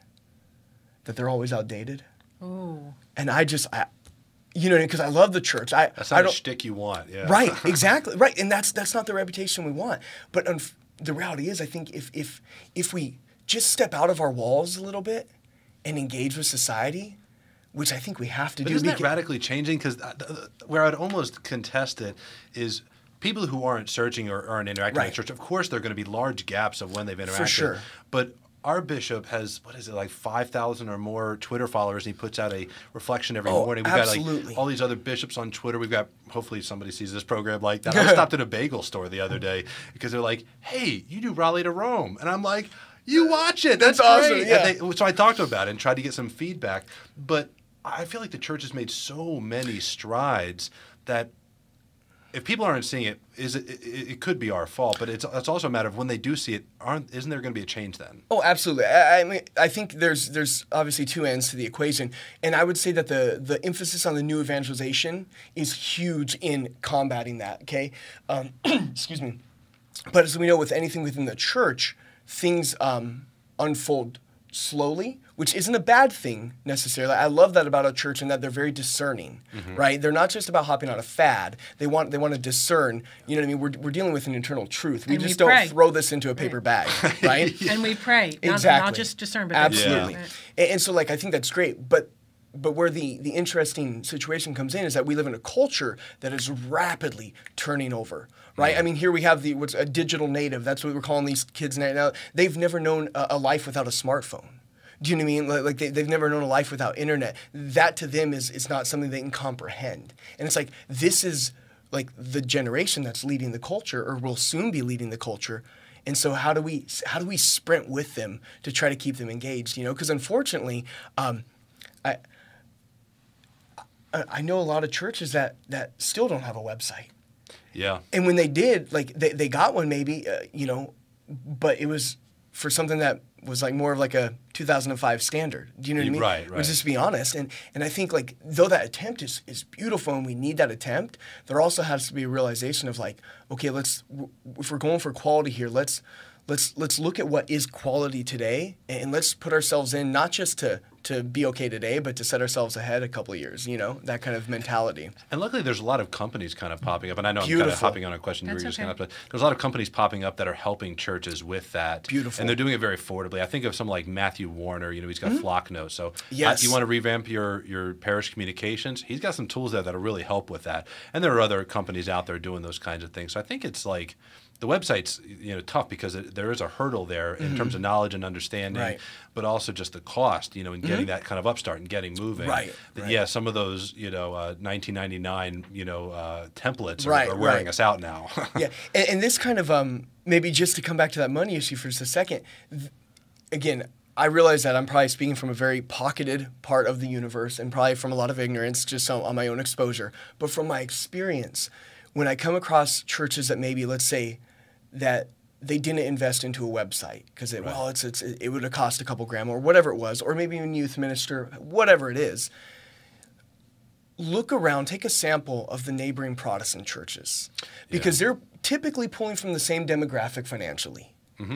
That they're always outdated? Ooh. And I just... I, You know, because I love the church. I, that's not I don't, a shtick you want. Yeah. Right, exactly. Right, and that's that's not the reputation we want. But unf- the reality is, I think if if if we just step out of our walls a little bit and engage with society, which I think we have to but do. Isn't that because, radically changing? Because where I'd almost contest it is people who aren't searching or aren't interacting right. with the church. Of course, there are going to be large gaps of when they've interacted. For sure. But our bishop has, what is it, like five thousand or more Twitter followers, and he puts out a reflection every oh, morning. We've absolutely. got like all these other bishops on Twitter. We've got, hopefully somebody sees this program like that. I stopped at a bagel store the other day because they're like, hey, you do Raleigh to Rome. And I'm like, you watch it. That's, That's great. awesome. Yeah. They, so I talked to him about it and tried to get some feedback. But I feel like the church has made so many strides that if people aren't seeing it, is it, it, it could be our fault, but it's it's also a matter of when they do see it, aren't isn't there going to be a change then? Oh, absolutely. I, I mean, I think there's there's obviously two ends to the equation, and I would say that the the emphasis on the new evangelization is huge in combating that. Okay, um, excuse me. But as we know, with anything within the church, things um, unfold slowly, which isn't a bad thing necessarily. I love that about a church, and that they're very discerning, mm-hmm. right? They're not just about hopping on a fad. They want they want to discern. You know what I mean? We're we're dealing with an internal truth. We and just we don't pray. throw this into a paper right. bag, right? And we pray. Not, Exactly. Not just discern, but absolutely. Yeah. And, and so, like, I think that's great, but. But where the, the interesting situation comes in is that we live in a culture that is rapidly turning over, right? Yeah. I mean, here we have the what's a digital native. That's what we're calling these kids now. They've never known a, a life without a smartphone. Do you know what I mean? Like, like they, they've never known a life without internet. That to them is, is not something they can comprehend. And it's like, this is like the generation that's leading the culture, or will soon be leading the culture. And so how do we how do we sprint with them to try to keep them engaged? You know, because unfortunately, um, I. I know a lot of churches that, that still don't have a website. Yeah. And when they did, like, they, they got one maybe, uh, you know, but it was for something that was like more of like a two thousand five standard. Do you know what I mean? Right, right. Which is to be honest. And and I think like though that attempt is, is beautiful and we need that attempt, there also has to be a realization of like, okay, let's if we're going for quality here, let's let's let's look at what is quality today and let's put ourselves in not just to to be okay today, but to set ourselves ahead a couple of years, you know, that kind of mentality. And luckily, there's a lot of companies kind of popping up. And I know Beautiful. I'm kind of hopping on a question That's you were just okay. going to but there's a lot of companies popping up that are helping churches with that. Beautiful. And they're doing it very affordably. I think of someone like Matthew Warner, you know, he's got Mm-hmm. Flocknote. So Yes. uh, you want to revamp your, your parish communications, he's got some tools there that'll really help with that. And there are other companies out there doing those kinds of things. So I think it's like, the website's you know tough because it, there is a hurdle there in mm-hmm. terms of knowledge and understanding, right. but also just the cost, you know, in getting Mm-hmm. that kind of upstart and getting moving. Right, That, right. Yeah, some of those, you know, uh, nineteen ninety-nine, you know, uh, templates are, Right, are wearing right. us out now. Yeah, and, and this kind of um, maybe just to come back to that money issue for just a second. Th- again, I realize that I'm probably speaking from a very pocketed part of the universe and probably from a lot of ignorance, just on, on my own exposure. But from my experience, when I come across churches that maybe, let's say, that they didn't invest into a website because it, Right. well, it's, it's it would have cost a couple grand or whatever it was, or maybe even youth minister, whatever it is. Look around, take a sample of the neighboring Protestant churches because Yeah. they're typically pulling from the same demographic financially. Mm-hmm.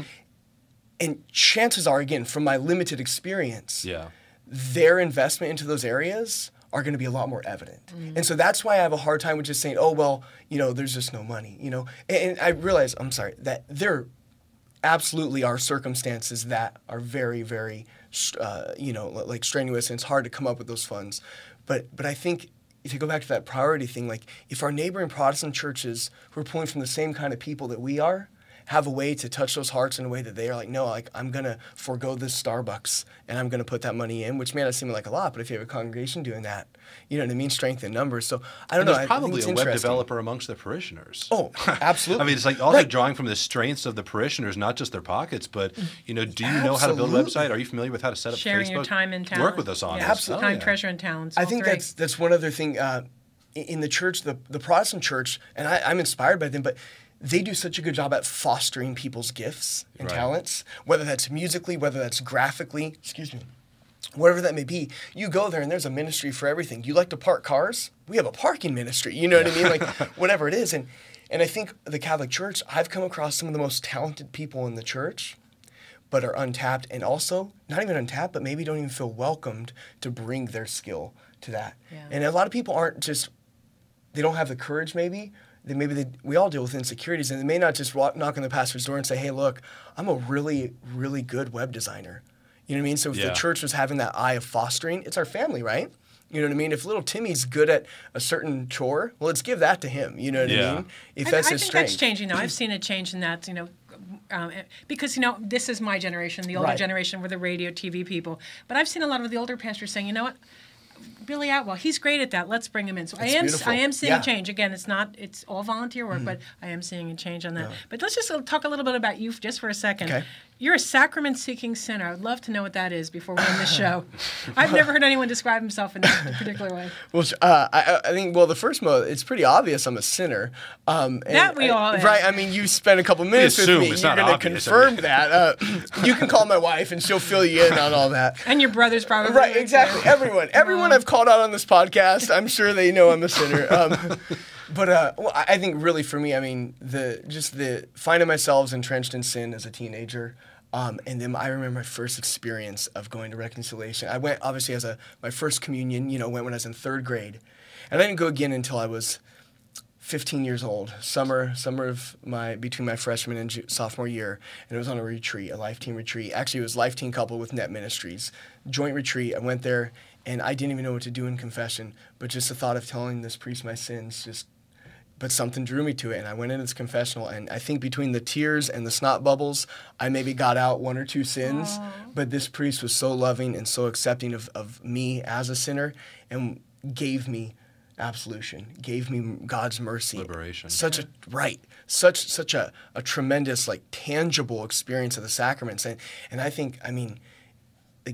And chances are, again, from my limited experience, Yeah. their investment into those areas are going to be a lot more evident. Mm. And so that's why I have a hard time with just saying, oh, well, you know, there's just no money, you know. And, and I realize, I'm sorry, that there absolutely are circumstances that are very, very, uh, you know, like strenuous, and it's hard to come up with those funds. But but I think if you go back to that priority thing, like if our neighboring Protestant churches who are pulling from the same kind of people that we are, have a way to touch those hearts in a way that they are like, no, like I'm going to forego this Starbucks and I'm going to put that money in, which may not seem like a lot, but if you have a congregation doing that, you know what I mean? Strength in numbers. So I don't And know. there's I, I think probably it's a web interesting. developer amongst the parishioners. Oh, absolutely. I mean, it's like also Right. drawing from the strengths of the parishioners, not just their pockets, but, you know, do you know how to build a Absolutely. website? Are you familiar with how to set up Sharing Facebook? your time and talent. Work with us on Yeah. this. Absolutely. Oh, Time, yeah. treasure, and talents. I all think three. that's that's one other thing uh, in in the church, the the Protestant church, and I, I'm inspired by them, but they do such a good job at fostering people's gifts and Right. talents, whether that's musically, whether that's graphically, excuse me, whatever that may be. You go there and there's a ministry for everything. You like to park cars? We have a parking ministry. You know what I mean? Like whatever it is. And and I think the Catholic Church, I've come across some of the most talented people in the church, but are untapped, and also not even untapped, but maybe don't even feel welcomed to bring their skill to that. Yeah. And a lot of people aren't just, they don't have the courage maybe. They maybe they, we all deal with insecurities, and they may not just walk, knock on the pastor's door and say, hey, look, I'm a really, really good web designer. You know what I mean? So if Yeah. the church was having that eye of fostering, it's our family, right? You know what I mean? If little Timmy's good at a certain chore, well, let's give that to him. You know what Yeah. I mean? If I, that's I his think strength. that's changing now. I've seen a change in that, you know, um, because, you know, this is my generation, the older Right. generation were the radio, T V people. But I've seen a lot of the older pastors saying, you know what, Billy Atwell, he's great at that. Let's bring him in. So I That's am, beautiful. I am seeing Yeah. a change. Again, it's not, it's all volunteer work, but I am seeing a change on that. But let's just talk a little bit about you just for a second. Okay. You're a sacrament-seeking sinner. I would love to know what that is before we end the show. I've never heard anyone describe himself in that particular way. Well, uh, I, I think, well, the first mode, it's pretty obvious I'm a sinner. Um, and That we I- all are. Right, I mean, you spent a couple minutes with assume me. it's You're not going to obvious, I confirm mean. that. Uh, you can call my wife, and she'll fill you in on all that. And your brother's probably Right, exactly. Everyone. Everyone I've called out on this podcast, I'm sure they know I'm a sinner. Um, but uh, well, I I think really for me, I mean, the just the finding myself entrenched in sin as a teenager. Um, and then I remember my first experience of going to reconciliation. I went, obviously, as a my first communion, you know, went when I was in third grade. And I didn't go again until I was fifteen years old, summer summer of my, between my freshman and ju- sophomore year. And it was on a retreat, a Life Team retreat. Actually, it was Life Team coupled with Net Ministries. Joint retreat. I went there, and I didn't even know what to do in confession. But just the thought of telling this priest my sins just... But something drew me to it, and I went into this confessional, and I think between the tears and the snot bubbles, I maybe got out one or two sins, Aww. but this priest was so loving and so accepting of, of me as a sinner and gave me absolution, gave me God's mercy. Liberation. Such a, right, such such a, a tremendous, like, tangible experience of the sacraments. And, and I think, I mean, like,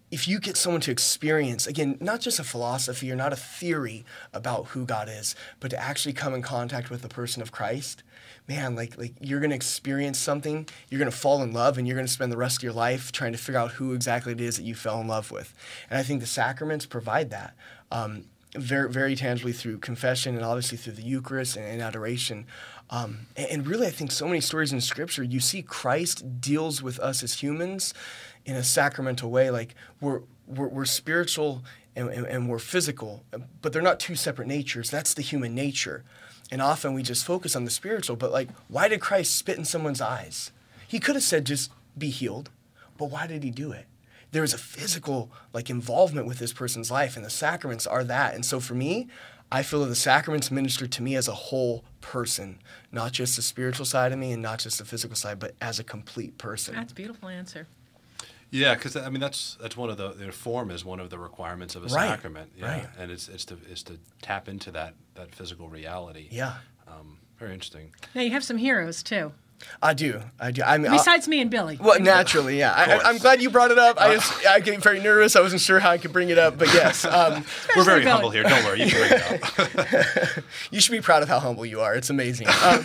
if you get someone to experience, again, not just a philosophy or not a theory about who God is, but to actually come in contact with the person of Christ, man, like like you're going to experience something, you're going to fall in love, and you're going to spend the rest of your life trying to figure out who exactly it is that you fell in love with. And I think the sacraments provide that um, very, very tangibly through confession and obviously through the Eucharist and, and adoration. Um, and, and really, I think so many stories in Scripture, you see Christ deals with us as humans in a sacramental way. Like we're we're, we're spiritual and, and, and we're physical, but they're not two separate natures. That's the human nature. And often we just focus on the spiritual, but like, why did Christ spit in someone's eyes? He could have said, just be healed, but why did he do it? There was a physical like involvement with this person's life, and the sacraments are that. And so for me, I feel that the sacraments minister to me as a whole person, not just the spiritual side of me and not just the physical side, but as a complete person. That's a beautiful answer. Yeah, because I mean that's that's one of the, the form is one of the requirements of a Right. sacrament. Yeah. Right. And it's it's to is to tap into that that physical reality. Yeah. Um, very interesting. Now you have some heroes too. I do. I do. I mean, Besides me and Billy. Well, naturally, yeah. I, I'm glad you brought it up. I just, I get very nervous. I wasn't sure how I could bring it up, but yes. Um, We're very Billy. humble here. Don't worry, you can bring it up. you should be proud of how humble you are. It's amazing. Um,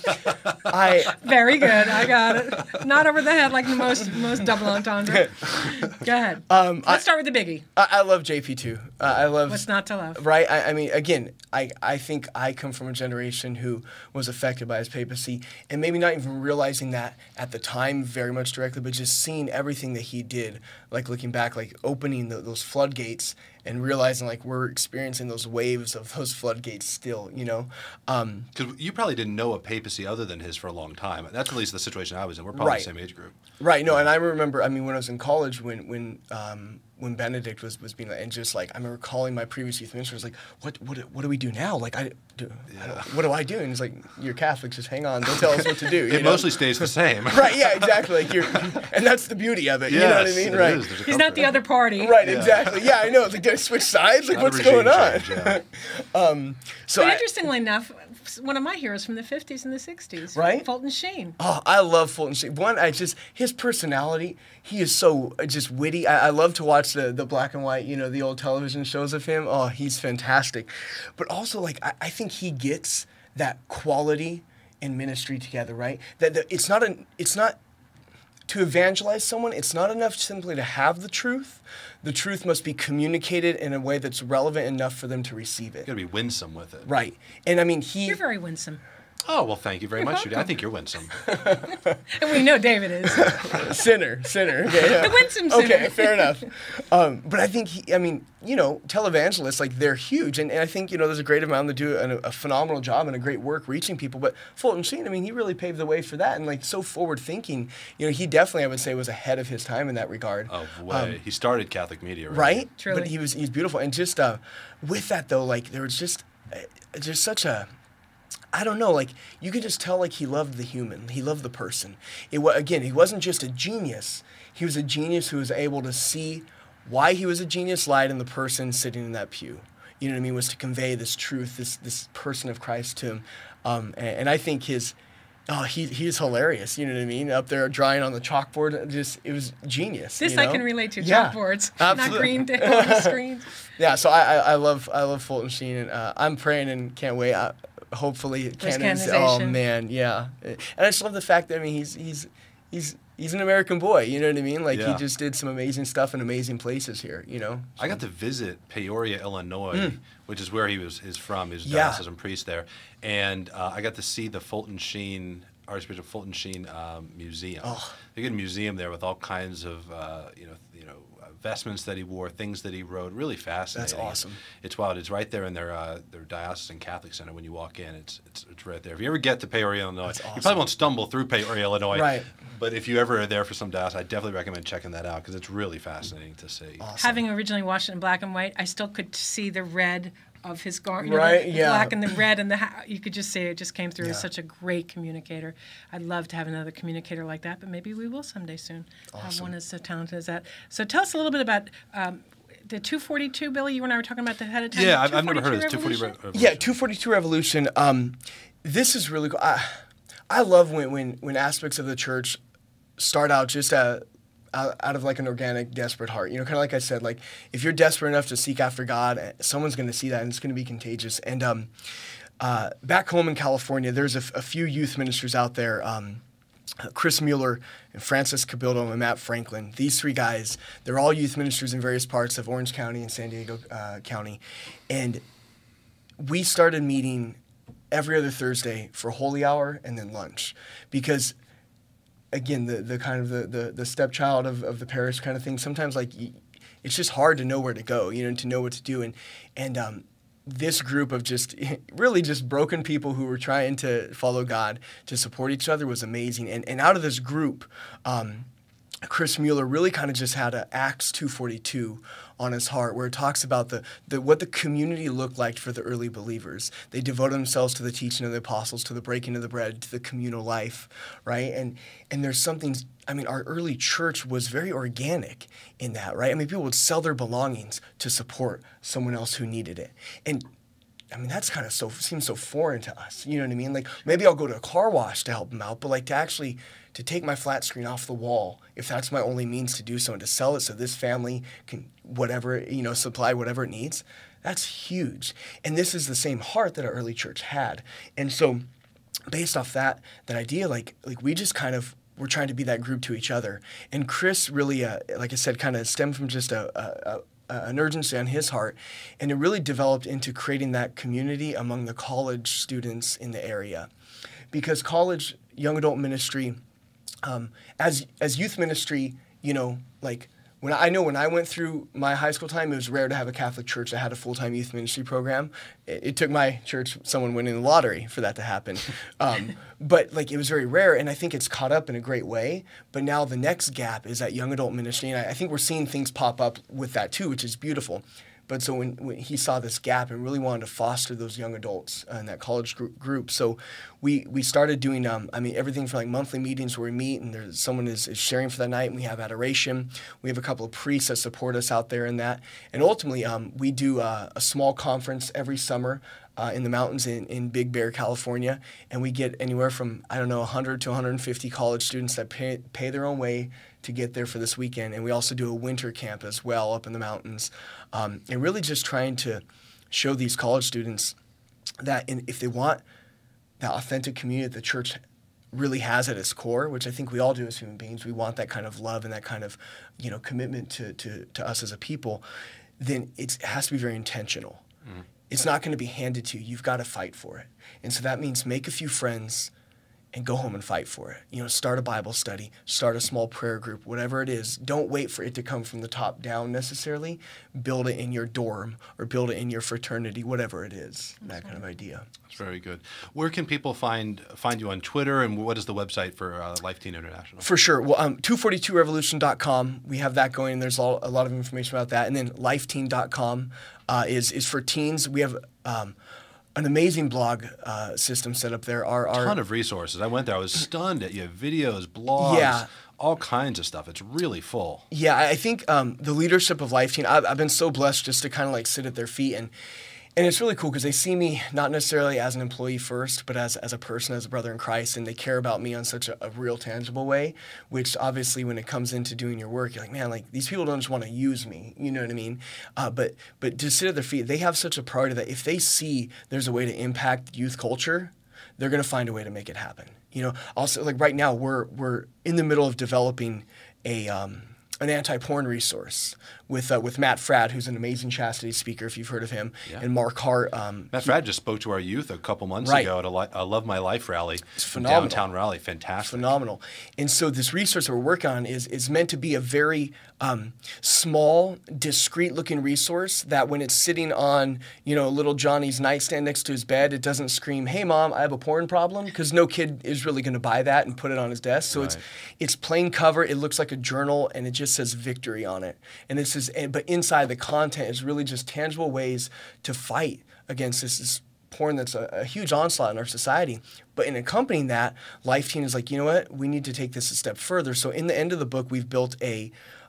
I Very good. I got it. Not over the head like the most most double entendre. Go ahead. Um, Let's I- start with the biggie. I, I love J P too. Uh, I love. What's not to love? Right. I, I mean, again, I, I think I come from a generation who was affected by his papacy, and maybe not even realizing that at the time very much directly, but just seeing everything that he did, like looking back, like opening the, those floodgates and realizing like we're experiencing those waves of those floodgates still, you know. Um, Because you probably didn't know a papacy other than his for a long time. That's at least the situation I was in. We're probably Right. the same age group. Right. No, and I remember. I mean, when I was in college, when when um, when Benedict was was being, and just like I remember calling my previous youth minister, I was like, "What what what do we do now? Like, I do. I don't, what do I do?" And he's like, "You're Catholic. Just hang on. Don't tell us what to do." You It know? mostly stays the same. Right. Yeah. Exactly. Like you're, and that's the beauty of it. You know what I Yes, mean? it Right. is. There's a He's not the comfort. other party. Right. Yeah. Exactly. Yeah. I know. Like, did I switch sides? Like, Not a what's regime going on? change, yeah. um. So. But I, interestingly enough, one of my heroes from the fifties and the sixties, Right? Fulton Sheen. Oh, I love Fulton Sheen. One, I just his personality. He is so uh, just witty. I, I love to watch the the black and white, you know, the old television shows of him. Oh, he's fantastic. But also, like, I, I think he gets that quality in ministry together, right? That, that it's not an it's not to evangelize someone. It's not enough simply to have the truth. The truth must be communicated in a way that's relevant enough for them to receive it. You got to be winsome with it. Right. And I mean, he. You're very winsome. Oh, well, thank you very much, Judi. I think you're winsome. And we know David is. Sinner, sinner. Okay, yeah. The winsome sinner. Okay, fair enough. Um, but I think, he, I mean, you know, televangelists, like, they're huge. And, and I think, you know, there's a great amount that do a, a phenomenal job and a great work reaching people. But Fulton Sheen, I mean, he really paved the way for that. And, like, so forward thinking. You know, he definitely, I would say, was ahead of his time in that regard. Oh, way. he started Catholic media, right? Right? Truly. But he was he's beautiful. And just uh, with that, though, like, there was just, uh, just such a... I don't know, like, you could just tell, like, he loved the human. He loved the person. It wa- Again, he wasn't just a genius. He was a genius who was able to see why he was a genius lied in the person sitting in that pew. You know what I mean? Was to convey this truth, this this person of Christ to him. Um, and, and I think his, oh, he he's hilarious. You know what I mean? Up there drawing on the chalkboard, just, it was genius. This you know? I can relate to. Yeah, Chalkboards, not absolutely. green on screens. Yeah, so I, I, I love I love Fulton Sheen, and uh, I'm praying and can't wait. I, hopefully, His canonization. Oh canonization. man, yeah. And I just love the fact that I mean he's he's he's he's an American boy. You know what I mean? Like Yeah. he just did some amazing stuff in amazing places here. You know. I got to visit Peoria, Illinois, which is where he was is from. He was a Hmm. Yeah. diocesan priest there, and uh, I got to see the Fulton Sheen Archbishop Fulton Sheen um, Museum. Oh. They get a museum there with all kinds of uh, you know you know uh, vestments that he wore, things that he wrote. Really fascinating. That's awesome. It's wild. It's right there in their uh, their diocesan Catholic center. When you walk in, it's it's it's right there. If you ever get to Peoria, Illinois, That's you awesome. probably won't stumble through Peoria, Illinois. Right. But if you ever are there for some diocese, I definitely recommend checking that out because it's really fascinating to see. Awesome. Having originally watched it in black and white, I still could see the red of his garment. You know, Right, the, the yeah. black and the red and the ha- you could just see it just came through. He's Yeah. such a great communicator. I'd love to have another communicator like that, but maybe we will someday soon. Have Awesome. one as so talented as that. So tell us a little bit about um, the two forty-two, Billy. You and I were talking about the head of time. Yeah, the I've, I've never heard of this. two forty Revolution? Revolution. Yeah, two forty-two Revolution. Um, this is really cool. I, I love when, when when aspects of the church start out just uh, out, out of like an organic, desperate heart. You know, kind of like I said, like if you're desperate enough to seek after God, someone's going to see that and it's going to be contagious. And um, uh, back home in California, there's a, f- a few youth ministers out there. Um, Chris Mueller and Francis Cabildo and Matt Franklin. These three guys, they're all youth ministers in various parts of Orange County and San Diego uh, County. And we started meeting every other Thursday for holy hour and then lunch. Because, again, the, the kind of the, the, the stepchild of, of the parish kind of thing, sometimes like it's just hard to know where to go, you know, to know what to do. And, and um, this group of just really just broken people who were trying to follow God to support each other was amazing. And and out of this group, um, Chris Mueller really kind of just had a Acts two forty-two on his heart, where it talks about the, the what the community looked like for the early believers. They devoted themselves to the teaching of the apostles, to the breaking of the bread, to the communal life, right? And and there's something, I mean, our early church was very organic in that, right? I mean, people would sell their belongings to support someone else who needed it. And I mean, that's kind of so, seems so foreign to us. You know what I mean? Like, maybe I'll go to a car wash to help them out, but like to actually, to take my flat screen off the wall, if that's my only means to do so, and to sell it so this family can, whatever, you know, supply whatever it needs, that's huge. And this is the same heart that our early church had. And so, based off that, that idea, like, like we just kind of, we're trying to be that group to each other. And Chris really, uh, like I said, kind of stemmed from just a, a, a an urgency on his heart, and it really developed into creating that community among the college students in the area. Because college young adult ministry, um, as as youth ministry, you know, like when I, I know when I went through my high school time, it was rare to have a Catholic church that had a full-time youth ministry program. It, it took my church someone winning the lottery for that to happen. Um, but like it was very rare, and I think it's caught up in a great way. But now the next gap is that young adult ministry, and I, I think we're seeing things pop up with that too, which is beautiful. But so when, when he saw this gap and really wanted to foster those young adults uh, in that college group, group, so we we started doing, um, I mean, everything from like monthly meetings where we meet and there's someone is, is sharing for that night, and we have adoration. We have a couple of priests that support us out there in that. And ultimately, um, we do uh, a small conference every summer uh, in the mountains in, in Big Bear, California, and we get anywhere from, I don't know, one hundred to one hundred fifty college students that pay, pay their own way to get there for this weekend. And we also do a winter camp as well up in the mountains. Um, and really just trying to show these college students that in, if they want that authentic community that the church really has at its core, which I think we all do as human beings, we want that kind of love and that kind of, you know, commitment to, to, to us as a people, then it's, it has to be very intentional. Mm-hmm. It's not going to be handed to you. You've got to fight for it. And so that means make a few friends and go home and fight for it. You know, start a Bible study, start a small prayer group, whatever it is. Don't wait for it to come from the top down necessarily. Build it in your dorm or build it in your fraternity, whatever it is, that kind of idea. That's very good. Where can people find find you on Twitter, and what is the website for uh, Life Teen International? For sure. Well, um, two forty-two revolution dot com, we have that going. There's all, a lot of information about that. And then lifeteen dot com uh, is, is for teens. We have Um, an amazing blog uh, system set up there. Our, our ton of resources. I went there. I was stunned at you. Videos, blogs, yeah. all kinds of stuff. It's really full. Yeah, I think um, the leadership of Life Teen, I've, I've been so blessed just to kind of like sit at their feet. And and it's really cool because they see me not necessarily as an employee first, but as, as a person, as a brother in Christ. And they care about me on such a, a real tangible way, which obviously when it comes into doing your work, you're like, man, like these people don't just want to use me. You know what I mean? Uh, but but to sit at their feet, they have such a priority that if they see there's a way to impact youth culture, they're going to find a way to make it happen. You know, also like right now we're we're in the middle of developing a um, an anti-porn resource with uh, with Matt Fradd, who's an amazing chastity speaker, if you've heard of him, yeah. and Mark Hart. Um, Matt Fradd just spoke to our youth a couple months right. ago at a, li- a Love My Life rally in phenomenal. downtown Raleigh. Fantastic. Phenomenal. And so this resource that we're working on is is meant to be a very um, small, discreet-looking resource that when it's sitting on, you know, little Johnny's nightstand next to his bed, it doesn't scream, "Hey, Mom, I have a porn problem," because no kid is really going to buy that and put it on his desk. So right. it's it's plain cover. It looks like a journal, and it just says victory on it. And this is, but inside the content is really just tangible ways to fight against this, this porn that's a, a huge onslaught in our society. But in accompanying that, Life Teen is like, you know what? We need to take this a step further. So in the end of the book, we've built a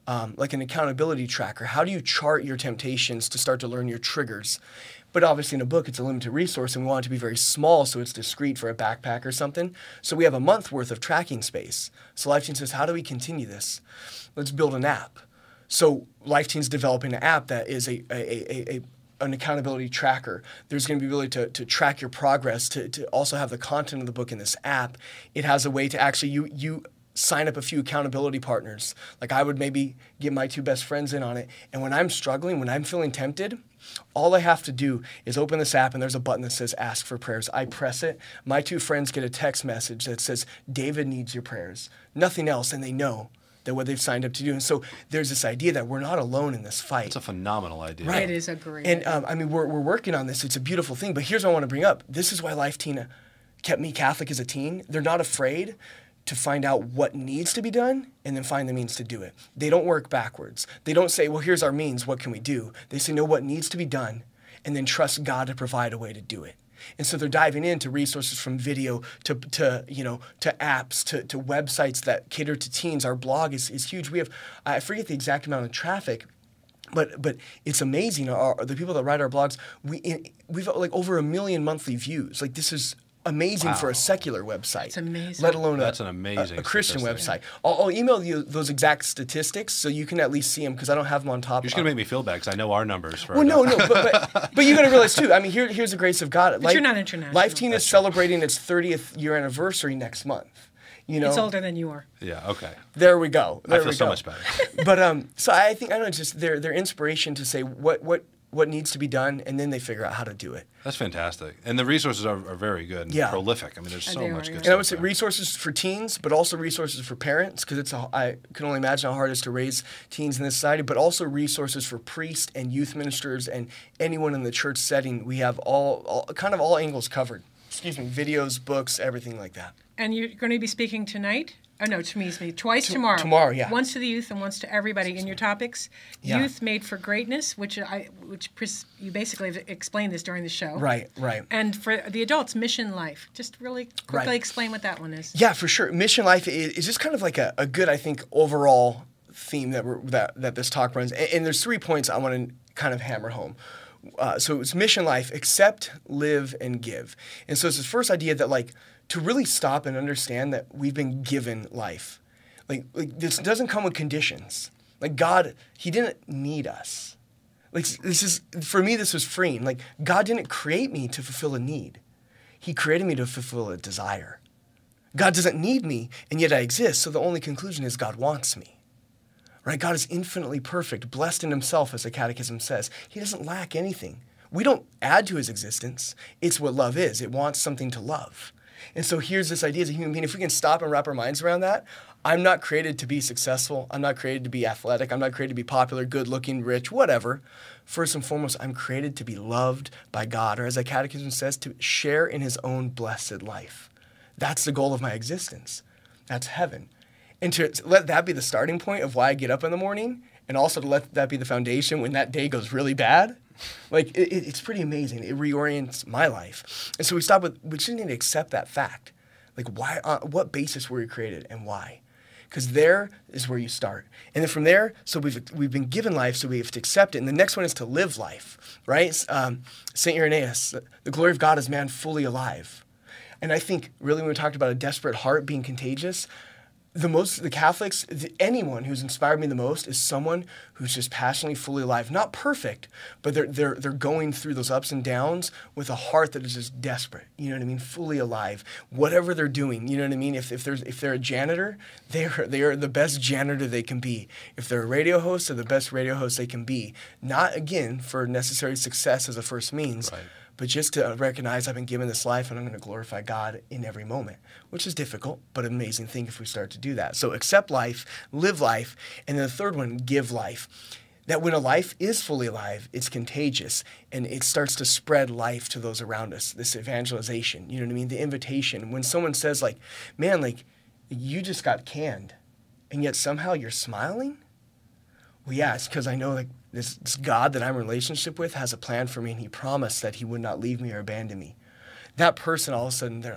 um, like an accountability tracker. How do you chart your temptations to start to learn your triggers? But obviously in a book, it's a limited resource, and we want it to be very small so it's discreet for a backpack or something. So we have a month worth of tracking space. So Life Teen says, how do we continue this? Let's build an app. So Life Teen's developing an app that is a, a, a, a an accountability tracker. There's going to be ability to, to track your progress, to, to also have the content of the book in this app. It has a way to actually, you you sign up a few accountability partners. Like I would maybe get my two best friends in on it. And when I'm struggling, when I'm feeling tempted, all I have to do is open this app and there's a button that says ask for prayers. I press it. My two friends get a text message that says, David needs your prayers. Nothing else. And they know that what they've signed up to do. And so there's this idea that we're not alone in this fight. It's a phenomenal idea. Right. It is a great And um, I mean, we're, we're working on this. It's a beautiful thing. But here's what I want to bring up. This is why Life Teen kept me Catholic as a teen. They're not afraid to find out what needs to be done and then find the means to do it. They don't work backwards. They don't say, well, here's our means, what can we do? They say, no, what needs to be done, and then trust God to provide a way to do it. And so they're diving into resources from video to, to you know, to apps, to, to websites that cater to teens. Our blog is, is huge. We have, I forget the exact amount of traffic, But but it's amazing. Our, the people that write our blogs, we, we've got like over a million monthly views. Like this is amazing wow. for a secular website. It's amazing. Let alone a, That's an amazing a, a Christian statistic. website. I'll, I'll email you those exact statistics so you can at least see them because I don't have them on top. You're just going to make me feel bad because I know our numbers. For Well, no, no, but, but, but you got to realize too, I mean, here, here's the grace of God. But you're not international. Life Teen is celebrating its thirtieth year anniversary next month. You know, It's older than you are. Yeah, okay. There we go. There I feel we so go. much better. But um, so I think I don't know, just their their inspiration to say what what what needs to be done, and then they figure out how to do it. That's fantastic. And the resources are, are very good and Yeah. prolific. I mean, there's Uh, so they much are, good yeah. stuff And I would say there. resources for teens, but also resources for parents, because it's a, I can only imagine how hard it is to raise teens in this society, but also resources for priests and youth ministers and anyone in the church setting. We have all, all kind of all angles covered. Excuse me, videos, books, everything like that. And you're going to be speaking tonight? Oh, no, to me, me twice To- tomorrow. tomorrow, yeah. Once to the youth and once to everybody in your topics. Yeah. Youth Made for Greatness, which I, which pres- you basically have explained this during the show. Right, right. And for the adults, Mission Life. Just really quickly Right. explain what that one is. Yeah, for sure. Mission life is, is just kind of like a, a good, I think, overall theme that we're, that that this talk runs. And, and there's three points I want to kind of hammer home. Uh, so it's mission life: accept, live, and give. And so it's this first idea that like to really stop and understand that we've been given life. Like, like this doesn't come with conditions. Like God, He didn't need us. Like this is for me. This was freeing. Like God didn't create me to fulfill a need. He created me to fulfill a desire. God doesn't need me, and yet I exist. So the only conclusion is God wants me. Right? God is infinitely perfect, blessed in Himself, as the Catechism says. He doesn't lack anything. We don't add to His existence. It's what love is. It wants something to love. And so here's this idea as a human being. If we can stop and wrap our minds around that, I'm not created to be successful. I'm not created to be athletic. I'm not created to be popular, good-looking, rich, whatever. First and foremost, I'm created to be loved by God, or as the Catechism says, to share in His own blessed life. That's the goal of my existence. That's heaven. And to let that be the starting point of why I get up in the morning, and also to let that be the foundation when that day goes really bad, like it, it's pretty amazing. It reorients my life. And so we stop with, we just need to accept that fact. Like why, uh, what basis were you created and why? Because there is where you start. And then from there, so we've we've been given life, so we have to accept it. And the next one is to live life, right? Um, Saint Irenaeus, the glory of God is man fully alive. And I think really when we talked about a desperate heart being contagious, the most, the Catholics, the, anyone who's inspired me the most is someone who's just passionately fully alive. Not perfect, but they're they're they're going through those ups and downs with a heart that is just desperate. You know what I mean? Fully alive. Whatever they're doing, you know what I mean? If if there's if they're a janitor, they're they are the best janitor they can be. If they're a radio host, they're the best radio host they can be. Not again for necessary success as a first means. Right. But just to recognize I've been given this life and I'm going to glorify God in every moment, which is difficult, but an amazing thing if we start to do that. So accept life, live life, and then the third one, give life. That when a life is fully alive, it's contagious, and it starts to spread life to those around us, this evangelization, you know what I mean? The invitation. When someone says like, man, like, you just got canned, and yet somehow you're smiling? Well, yeah, it's because I know like this, this God that I'm in a relationship with has a plan for me, and He promised that He would not leave me or abandon me. That person, all of a sudden, they're,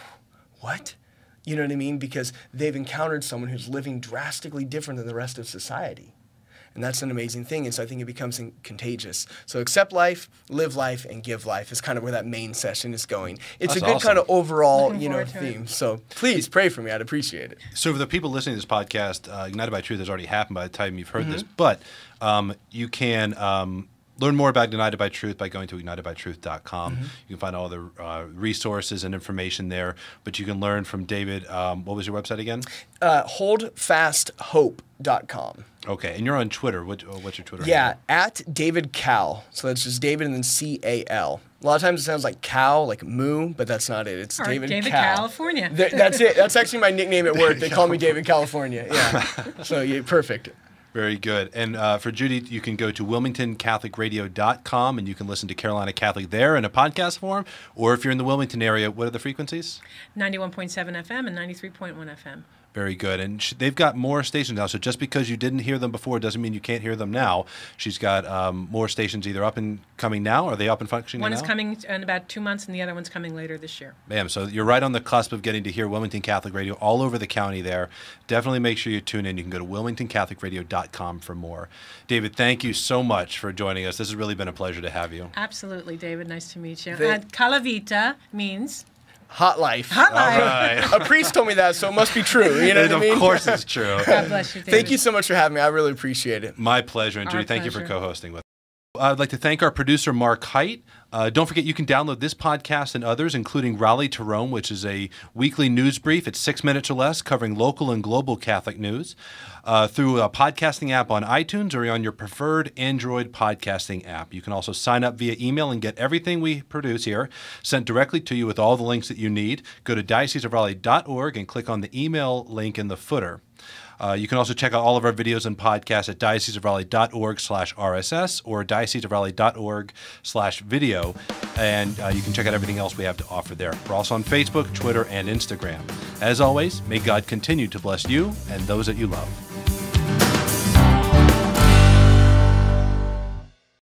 what? You know what I mean? Because they've encountered someone who's living drastically different than the rest of society. And that's an amazing thing. And so I think it becomes in- contagious. So accept life, live life, and give life is kind of where that main session is going. It's That's a good awesome. kind of overall, Looking you know, forward to theme. it. So please pray for me. I'd appreciate it. So for the people listening to this podcast, uh, Ignited by Truth has already happened by the time you've heard Mm-hmm. this, but um, you can um, learn more about Ignited by Truth by going to ignited by truth dot com. Mm-hmm. You can find all the uh, resources and information there, but you can learn from David. Um, what was your website again? Uh, hold fast hope dot com. Okay, and you're on Twitter. What, uh, what's your Twitter Yeah, handle? at David Cal. So that's just David and then C A L. A lot of times it sounds like cow, like moo, but that's not it. It's Or David, David Cal. California. Th- that's it. That's actually my nickname at work. They call me David California. Yeah. So yeah, perfect. Very good. And uh, for Judi, you can go to wilmington catholic radio dot com and you can listen to Carolina Catholic there in a podcast form. Or if you're in the Wilmington area, what are the frequencies? ninety-one point seven F M and ninety-three point one F M. Very good. And sh- they've got more stations now. So just because you didn't hear them before doesn't mean you can't hear them now. She's got um, more stations either up and coming now. Are they up and functioning One now? is coming in about two months, and the other one's coming later this year. Bam. So you're right on the cusp of getting to hear Wilmington Catholic Radio all over the county there. Definitely make sure you tune in. You can go to wilmington catholic radio dot com for more. David, thank you so much for joining us. This has really been a pleasure to have you. Absolutely, David. Nice to meet you. They- And Calavitta means Hot life. hot life. All right. A priest told me that, so it must be true. You know what I mean? Of course it's true. God bless you, David. Thank you so much for having me. I really appreciate it. My pleasure. And Our Judi, thank you for pleasure. co-hosting with us. I'd like to thank our producer, Mark Height. Uh, don't forget, you can download this podcast and others, including Raleigh to Rome, which is a weekly news brief. It's six minutes or less, covering local and global Catholic news, uh, through a podcasting app on iTunes or on your preferred Android podcasting app. You can also sign up via email and get everything we produce here sent directly to you with all the links that you need. Go to diocese of raleigh dot org and click on the email link in the footer. Uh, you can also check out all of our videos and podcasts at diocese of raleigh dot org slash R S S or diocese of raleigh dot org slash video. And uh, you can check out everything else we have to offer there. We're also on Facebook, Twitter, and Instagram. As always, may God continue to bless you and those that you love.